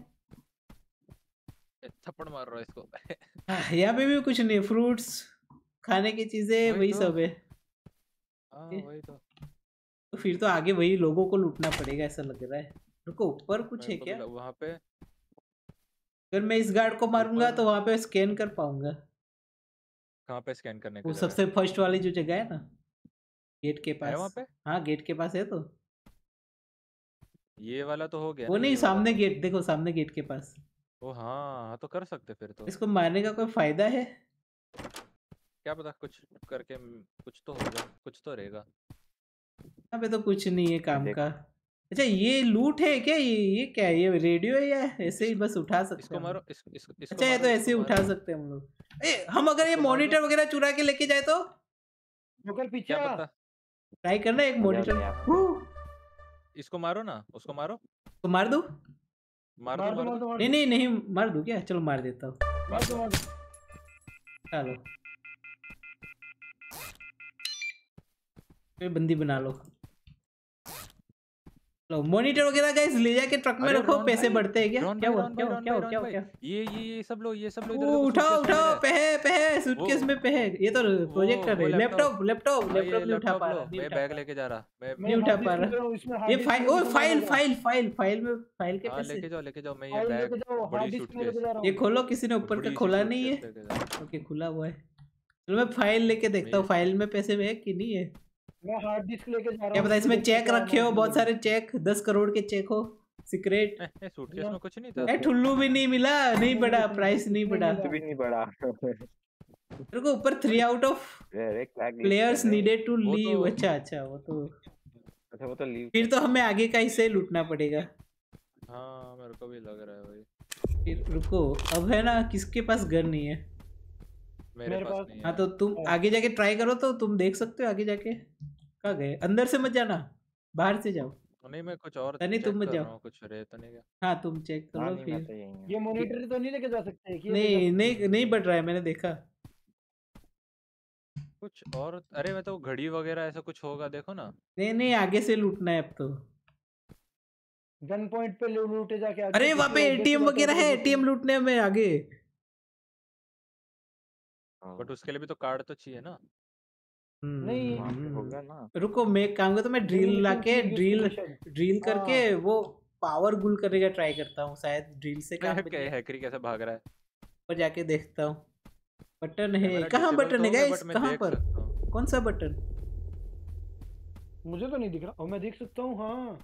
Speaker 3: थप्पड़ मार रहा है इसको।
Speaker 1: यहाँ पे भी कुछ नहीं, फ्रूट्स खाने की चीजें वही सब है।
Speaker 3: वही
Speaker 1: तो फिर तो आगे वही लोगों को लूटना पड़ेगा ऐसा लग रहा है। रुको ऊपर कुछ है क्या
Speaker 3: वहाँ पे?
Speaker 1: अगर मैं इस गार्ड को मारूंगा तो वहाँ पे स्कैन कर पाऊंगा।
Speaker 3: कहाँ पे स्कैन करने
Speaker 1: वो सबसे फर्स्ट वाली जो जगह है ना, गेट के पास।
Speaker 3: है वहाँ पे?
Speaker 1: हाँ गेट के पास है तो
Speaker 3: ये वाला तो हो गया
Speaker 1: वो
Speaker 3: ना,
Speaker 1: नहीं,
Speaker 3: ये वाला
Speaker 1: सामने
Speaker 3: तो।
Speaker 1: गेट देखो, सामने गेट के पास।
Speaker 3: ओ हाँ तो कर सकते फिर तो।
Speaker 1: इसको मारने का कोई फायदा है?
Speaker 3: क्या पता, कुछ करके कुछ तो होगा, कुछ तो रहेगा।
Speaker 1: यहाँ पे तो कुछ नहीं है काम
Speaker 5: देख।
Speaker 1: का। अच्छा ये लूट है क्या? ये क्या है? ये रेडियो है या ऐसे ही बस उठा सकते
Speaker 3: इसको
Speaker 1: हैं हम
Speaker 3: मारो,
Speaker 1: लोग?
Speaker 3: इसको
Speaker 1: अच्छा ये
Speaker 3: मारो,
Speaker 1: तो
Speaker 3: इसको
Speaker 1: ऐसे ही उठा
Speaker 3: मारो।
Speaker 1: सकते हैं हम लोग। हम अगर ये
Speaker 3: इसको मार दो।
Speaker 1: मॉनिटर वगैरह चुरा के लेके जाए तो
Speaker 4: जोकर पीछे
Speaker 3: क्या
Speaker 4: आ।
Speaker 3: पता।
Speaker 1: ट्राई करना एक
Speaker 5: आ जाओ
Speaker 1: मॉनिटर।
Speaker 5: नहीं आप।
Speaker 3: इसको मारो ना, उसको मारो।
Speaker 1: तो मार दो।
Speaker 3: मार
Speaker 4: मार
Speaker 3: दो,
Speaker 4: दो
Speaker 3: मार
Speaker 4: मार
Speaker 3: दो।
Speaker 4: दो मार
Speaker 1: नहीं
Speaker 4: दो
Speaker 1: नहीं नहीं, मार दूं क्या? चलो मार देता हूँ।
Speaker 4: मार दो मार दो।
Speaker 1: चलो फिर बंदी बना लो। लो मॉनिटर वगैरह गाइस ले जाके ट्रक में
Speaker 3: अरे
Speaker 1: रखो,
Speaker 3: रॉन
Speaker 1: पैसे
Speaker 3: भाई,
Speaker 1: बढ़ते हैं क्या?
Speaker 3: रॉन
Speaker 1: क्या
Speaker 3: भाई,
Speaker 1: हुआ
Speaker 3: रॉन
Speaker 1: क्या
Speaker 3: भाई,
Speaker 1: हुआ
Speaker 3: रॉन
Speaker 1: क्या
Speaker 3: भाई,
Speaker 1: हुआ क्या
Speaker 3: रॉन
Speaker 1: हुआ
Speaker 3: भाई,
Speaker 1: क्या?
Speaker 3: ये सब लो, ये सब लो,
Speaker 1: ओ,
Speaker 3: इधर देखो,
Speaker 1: उठाओ
Speaker 3: सूटकेस में
Speaker 1: उठाओ,
Speaker 3: मेरा
Speaker 1: पे सूटकेस में पे है। ये तो प्रोजेक्टर है। लैपटॉप लैपटॉप
Speaker 3: हाँ, ये
Speaker 1: लैपटॉप नहीं उठा
Speaker 3: लैपटॉप
Speaker 1: पा
Speaker 3: लो,
Speaker 1: रहा, नहीं
Speaker 3: मैं
Speaker 1: उठा
Speaker 3: बैग
Speaker 1: पा
Speaker 3: लेके जा रहा, मैं
Speaker 1: नहीं
Speaker 4: मैं
Speaker 1: उठा
Speaker 4: हार्ड
Speaker 1: पा
Speaker 4: डिस्क ले
Speaker 1: रहा।
Speaker 4: रहा हूँ, इसमें
Speaker 1: ये
Speaker 4: हार्ड डिस्क
Speaker 1: फाइल,
Speaker 4: में
Speaker 1: ओ
Speaker 4: भी सामान
Speaker 1: फाइल
Speaker 4: होगा।
Speaker 1: फाइल फाइल फाइल में फाइल के
Speaker 3: हाँ
Speaker 1: पैसे।
Speaker 3: लेके जाओ, मैं ये
Speaker 4: फाइल
Speaker 3: बैग,
Speaker 4: लेके जाओ,
Speaker 3: बड़ी
Speaker 4: हार्ड डिस्क में लेके
Speaker 3: सूटकेस,
Speaker 4: जा रहा
Speaker 1: ये
Speaker 4: हूँ।
Speaker 1: खोलो, किसी ने ऊपर का
Speaker 3: बड़ी सी
Speaker 1: खोला नहीं
Speaker 3: सूटकेस
Speaker 1: है।
Speaker 3: लेके जा रहा
Speaker 1: ओके खुला हुआ है। चलो मैं फाइल लेके देखता हूँ, फाइल में पैसे है कि नहीं है।
Speaker 4: मैं हार्ड डिस्क लेके जा रहा
Speaker 1: क्या
Speaker 4: हूँ,
Speaker 1: पता इसमें
Speaker 4: देखते
Speaker 1: चेक
Speaker 4: क्या
Speaker 1: रखे हो,
Speaker 4: अमाउंट
Speaker 1: बहुत
Speaker 4: मिलेगा।
Speaker 1: सारे चेक, 10 करोड़ के चेक हो सीक्रेट।
Speaker 3: सूटकेस में कुछ नहीं था।
Speaker 1: ठुल्लू भी नहीं मिला, नहीं
Speaker 4: नहीं,
Speaker 1: बढ़ा,
Speaker 4: कुछ
Speaker 1: प्राइस नहीं
Speaker 4: नहीं
Speaker 1: बढ़ा।
Speaker 4: मिला।
Speaker 5: कुछ भी नहीं पड़ा।
Speaker 1: तेरे को ऊपर 3 आउट ऑफ
Speaker 5: अरे क्या ग्लिच कर
Speaker 1: प्लेयर्स
Speaker 5: रहे।
Speaker 1: नीडेड टू
Speaker 3: वो
Speaker 1: लीव।
Speaker 3: तो
Speaker 1: अच्छा अच्छा, वो तो
Speaker 5: अच्छा वो तो लीव
Speaker 1: फिर तो हमें आगे का हिस्सा ही लूटना पड़ेगा।
Speaker 3: हाँ मेरे को भी लग रहा है भाई।
Speaker 1: फिर रुको, अब है ना, किसके पास गन नहीं है?
Speaker 3: मेरे पास नहीं
Speaker 1: हाँ
Speaker 3: है।
Speaker 1: तो तुम आगे जाके ट्राई करो, तो तुम देख सकते हो आगे जाके। कहाँ गए? अंदर से मत जाना, बाहर से जाओ।
Speaker 3: नहीं मैं कुछ और
Speaker 1: नहीं तुम
Speaker 3: चेक
Speaker 1: मत
Speaker 3: कर
Speaker 1: जाओ।
Speaker 3: रहा हूँ, कुछ रहे तो नहीं क्या।
Speaker 1: हाँ तुम चेक
Speaker 5: हाँ
Speaker 1: करो
Speaker 5: नहीं मैं
Speaker 1: फिर।
Speaker 5: तो यही हूँ।
Speaker 4: ये मॉनिटर तो नहीं लेके जा सकते कि ये ले
Speaker 1: नहीं
Speaker 4: जा सकते
Speaker 1: नहीं
Speaker 4: हैं?
Speaker 1: नहीं बढ़ रहा है, मैंने देखा।
Speaker 3: कुछ और, अरे मैं तो घड़ी वगैरह ऐसा कुछ होगा, देखो ना।
Speaker 1: नहीं नहीं, आगे से लूटना है अब तो।
Speaker 4: गन पॉइंट पे लूटे जाके आगे,
Speaker 1: अरे वहाँ पे
Speaker 4: क्योंकि obvious सी
Speaker 1: एटीएम
Speaker 4: बात
Speaker 1: वगैरह है,
Speaker 4: उधर
Speaker 1: एटीएम लूटने में आगे।
Speaker 3: बट उसके लिए भी तो कार्ड तो चाहिए ना।
Speaker 4: नहीं।
Speaker 5: वहाँ पे होगा ना।
Speaker 1: रुको मैं एक काम करता हूँ, मैं ड्रिल लाके ड्रिल करके वो पावर गुल करने का ट्राई करता हूँ, शायद ड्रिल से काम बन जाए।
Speaker 3: हैकरी कैसे भाग रहा है।
Speaker 1: पर जाके देखता हूँ। बटन है
Speaker 3: कैमरा
Speaker 1: कहाँ?
Speaker 3: disable
Speaker 1: बटन
Speaker 3: तो
Speaker 1: है
Speaker 3: हो गया,
Speaker 1: गाइस
Speaker 3: but मैं
Speaker 1: कहाँ
Speaker 3: देख
Speaker 1: पर?
Speaker 3: सकता हूँ।
Speaker 1: कौन सा बटन?
Speaker 4: मुझे तो नहीं दिख रहा, और मैं देख सकता हूँ। हाँ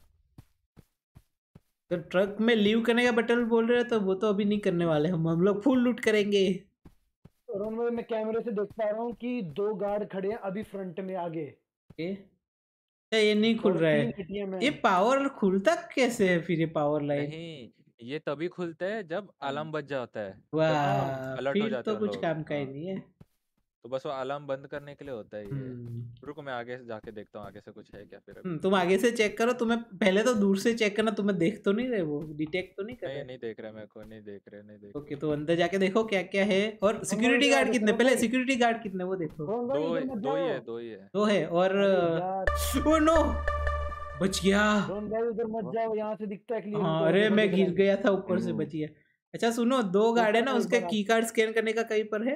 Speaker 1: तो ट्रक में लीव करने का बटन बोल रहे हो, तो वो तो अभी नहीं करने वाले हम लोग फुल लूट करेंगे।
Speaker 4: रोन भाई, मैं कैमरे से देख पा रहा हूँ कि 2 गार्ड खड़े हैं अभी फ्रंट में आगे।
Speaker 1: ये नहीं खुल रहा है।
Speaker 4: 3 ATM है।
Speaker 1: ये पावर खुलता कैसे है फिर? ये पावर लाइन
Speaker 3: नहीं ये तभी खुलता है जब अलार्म बज जाता है, जब
Speaker 1: वाह,
Speaker 3: अलर्ट हो
Speaker 1: फिर
Speaker 3: जाते
Speaker 1: तो
Speaker 3: हैं
Speaker 1: कुछ
Speaker 3: लोग।
Speaker 1: काम का ही
Speaker 3: हाँ
Speaker 1: नहीं है।
Speaker 3: तो बस वो अलार्म बंद करने के लिए होता है ये। रुको मैं आगे से जाके देखता हूँ, आगे से कुछ है क्या फिर अभी।
Speaker 1: तुम आगे से चेक करो, तुम्हें पहले तो दूर से चेक करना, तुम्हें देख तो नहीं रहे, वो डिटेक्ट तो नहीं कर रहे?
Speaker 3: नहीं देख रहे, मेरे को नहीं देख रहे।
Speaker 1: ओके तो अंदर जाके देखो क्या क्या है। और सिक्योरिटी गार्ड कितने? पहले सिक्योरिटी गार्ड कितने वो देखो।
Speaker 3: दो ही है।
Speaker 1: दो है। और ओ नो, बच गया।
Speaker 4: रोन भाई उधर मत जाओ, यहाँ से दिखता है क्लियर।
Speaker 1: हाँ अरे मैं गिर गया था, ऊपर से बच गया। अच्छा सुनो, 2 गार्ड है ना, उसके की कार्ड स्कैन करने का कहीं पर है?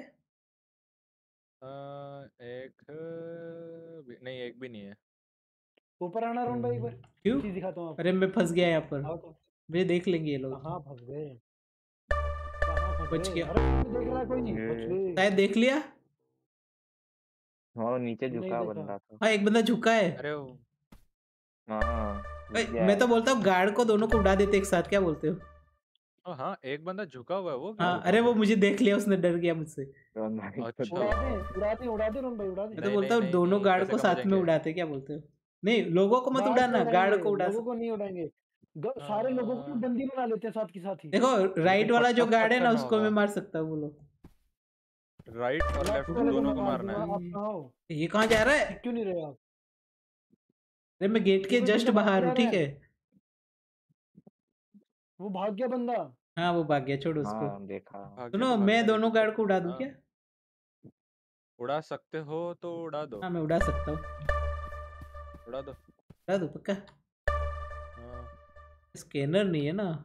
Speaker 3: नहीं एक भी नहीं है।
Speaker 4: ऊपर आना रोन भाई, एक बार
Speaker 1: क्यों?
Speaker 4: चीज दिखाता हूँ आपको।
Speaker 1: अरे मैं फंस गया यहाँ पर। मुझे देख लेंगे ये लोग।
Speaker 4: कहाँ फंस गए?
Speaker 1: बच गया।
Speaker 4: अरे देख रहा है कोई नहीं, बच गए।
Speaker 1: शायद देख लिया।
Speaker 5: हाँ नीचे झुका बंदा था।
Speaker 1: हाँ एक बंदा झुका है।
Speaker 3: अरे
Speaker 5: हाँ
Speaker 1: मैं तो बोलता हूँ गार्ड को दोनों को उड़ा देते एक साथ, क्या बोलते हो?
Speaker 3: हाँ एक बंदा झुका हुआ है, वो क्यों
Speaker 1: हाँ
Speaker 3: झुका
Speaker 1: अरे
Speaker 3: हुआ
Speaker 1: वो मुझे देख लिया, उसने डर गया मुझसे।
Speaker 3: अच्छा
Speaker 4: उड़ा दे रोन भाई, उड़ा दे।
Speaker 1: मैं तो बोलता हूँ दोनों गार्ड को साथ में उड़ाते, क्या बोलते हो? नहीं लोगों को मत उड़ाना, गार्ड को उड़ा।
Speaker 4: लोगों को नहीं उड़ाएंगे, सारे लोगों को बंदी बना लेते हैं साथ की साथ ही।
Speaker 1: देखो राइट वाला जो गार्ड है ना, उसको मैं मार सकता हूँ। बोलो
Speaker 3: राइट और लेफ्ट दोनों को मारना है।
Speaker 1: ये कहाँ जा रहा है?
Speaker 4: क्यों नहीं रहे आप?
Speaker 1: अरे मैं गेट के जस्ट बाहर हूँ, ठीक है?
Speaker 4: वो भाग गया बंदा।
Speaker 1: हाँ वो भाग गया, छोड़ो उसको।
Speaker 5: देखा।
Speaker 1: सुनो मैं दोनों गार्ड को उड़ा दूं क्या?
Speaker 3: उड़ा सकते हो तो उड़ा दो।
Speaker 1: हाँ मैं उड़ा सकता हूँ।
Speaker 3: उड़ा दो
Speaker 1: पक्का। स्कैनर नहीं है ना?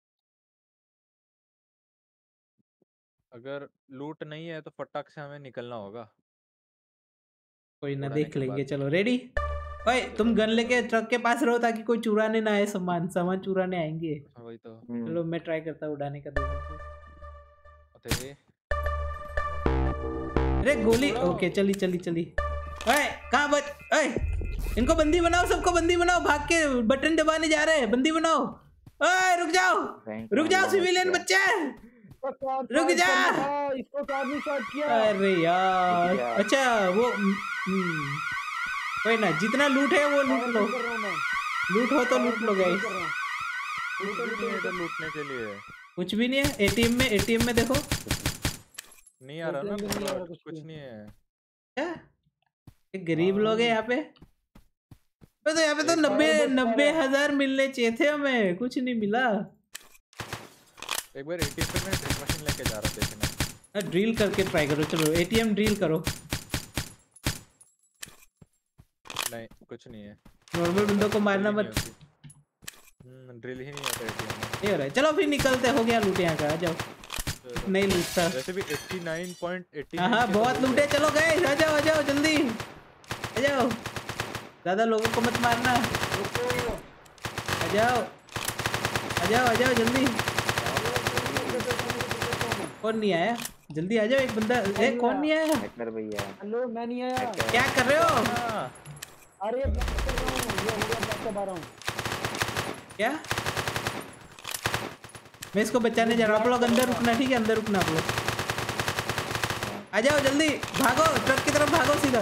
Speaker 3: अगर लूट नहीं है तो फटाक से हमें निकलना होगा।
Speaker 1: कोई ना, देख लेंगे। चलो रेडी? ओए तुम गन लेके ट्रक के पास रहो ताकि कोई चुराने ना आए, सामान चुराने आएंगे।
Speaker 3: वही तो।
Speaker 1: चलो मैं ट्राई करता हूँ उड़ाने का दोनों को। अरे गोली। ओके चली। ओए कहाँ बच? ओए इनको बंदी बनाओ, सबको बंदी बनाओ, भाग के बटन दबाने जा रहे हैं, बंदी बनाओ। ओए रुक जाओ सिविलियन बच्चे, रुक जा।
Speaker 4: इसको काफी शॉट किया।
Speaker 1: अरे यार अच्छा वो कोई ना, जितना लूट है वो लूट लो, लूट हो तो लूट लो गाइस।
Speaker 3: लूटने के लिए
Speaker 1: कुछ भी नहीं है। एटीएम में देखो,
Speaker 3: नहीं आ रहा ना कुछ नहीं है।
Speaker 1: क्या गरीब लोग हैं यहाँ पे? तो यहाँ पे तो 90,000 मिलने चाहिए थे हमें, कुछ नहीं मिला।
Speaker 3: एक बार एटीएम पे मैं ड्रिल मशीन लेके जा रहा था देखना।
Speaker 1: ड्रिल करके ट्राई करो, चलो एटीएम ड्रिल करो।
Speaker 3: नहीं कुछ नहीं है,
Speaker 1: नॉर्मल बंदों को मारना मत।
Speaker 3: ड्रिल ही नहीं होता एटीएम में।
Speaker 1: नहीं हो रहा है, चलो फिर निकलते, हो गया लूट यहाँ का। आ जाओ, नहीं लूटता
Speaker 3: वैसे भी 89.89।
Speaker 1: हाँ बहुत लूटे। चलो गए, आ जाओ जल्दी आ जाओ, ज्यादा लोगों को मत मारना। आ जाओ जल्दी। कौन नहीं आया? जल्दी आ जाओ, एक बंदा। कौन नहीं आया?
Speaker 5: हैकर भैया।
Speaker 4: हेलो मैं नहीं आया।
Speaker 1: क्या कर रहे हो?
Speaker 4: अरे
Speaker 1: क्या? मैं इसको बचाने जा रहा हूँ। आप लोग अंदर रुकना, ठीक है? अंदर रुकना आप लोग। आ जाओ जल्दी, भागो ट्रक की तरफ, भागो सीधा,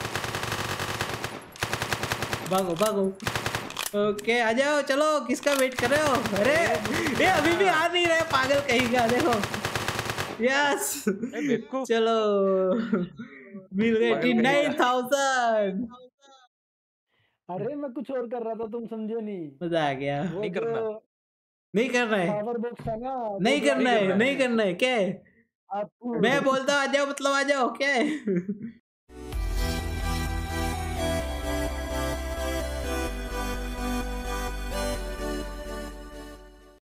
Speaker 1: भागो। ओके आ जाओ, चलो किसका वेट कर रहे हो? अरे ये अभी भी आ नहीं रहे, पागल कहीं का। देखो यस चलो मिल गए 89,000।
Speaker 4: अरे मैं कुछ और कर रहा था, तुम समझे नहीं।
Speaker 1: मजा आ गया।
Speaker 3: नहीं करना
Speaker 1: है,
Speaker 4: पावर बॉक्स था ना,
Speaker 1: नहीं करना है क्या है? मैं बोलता हूँ आ जाओ, मतलब आ जाओ, क्या है?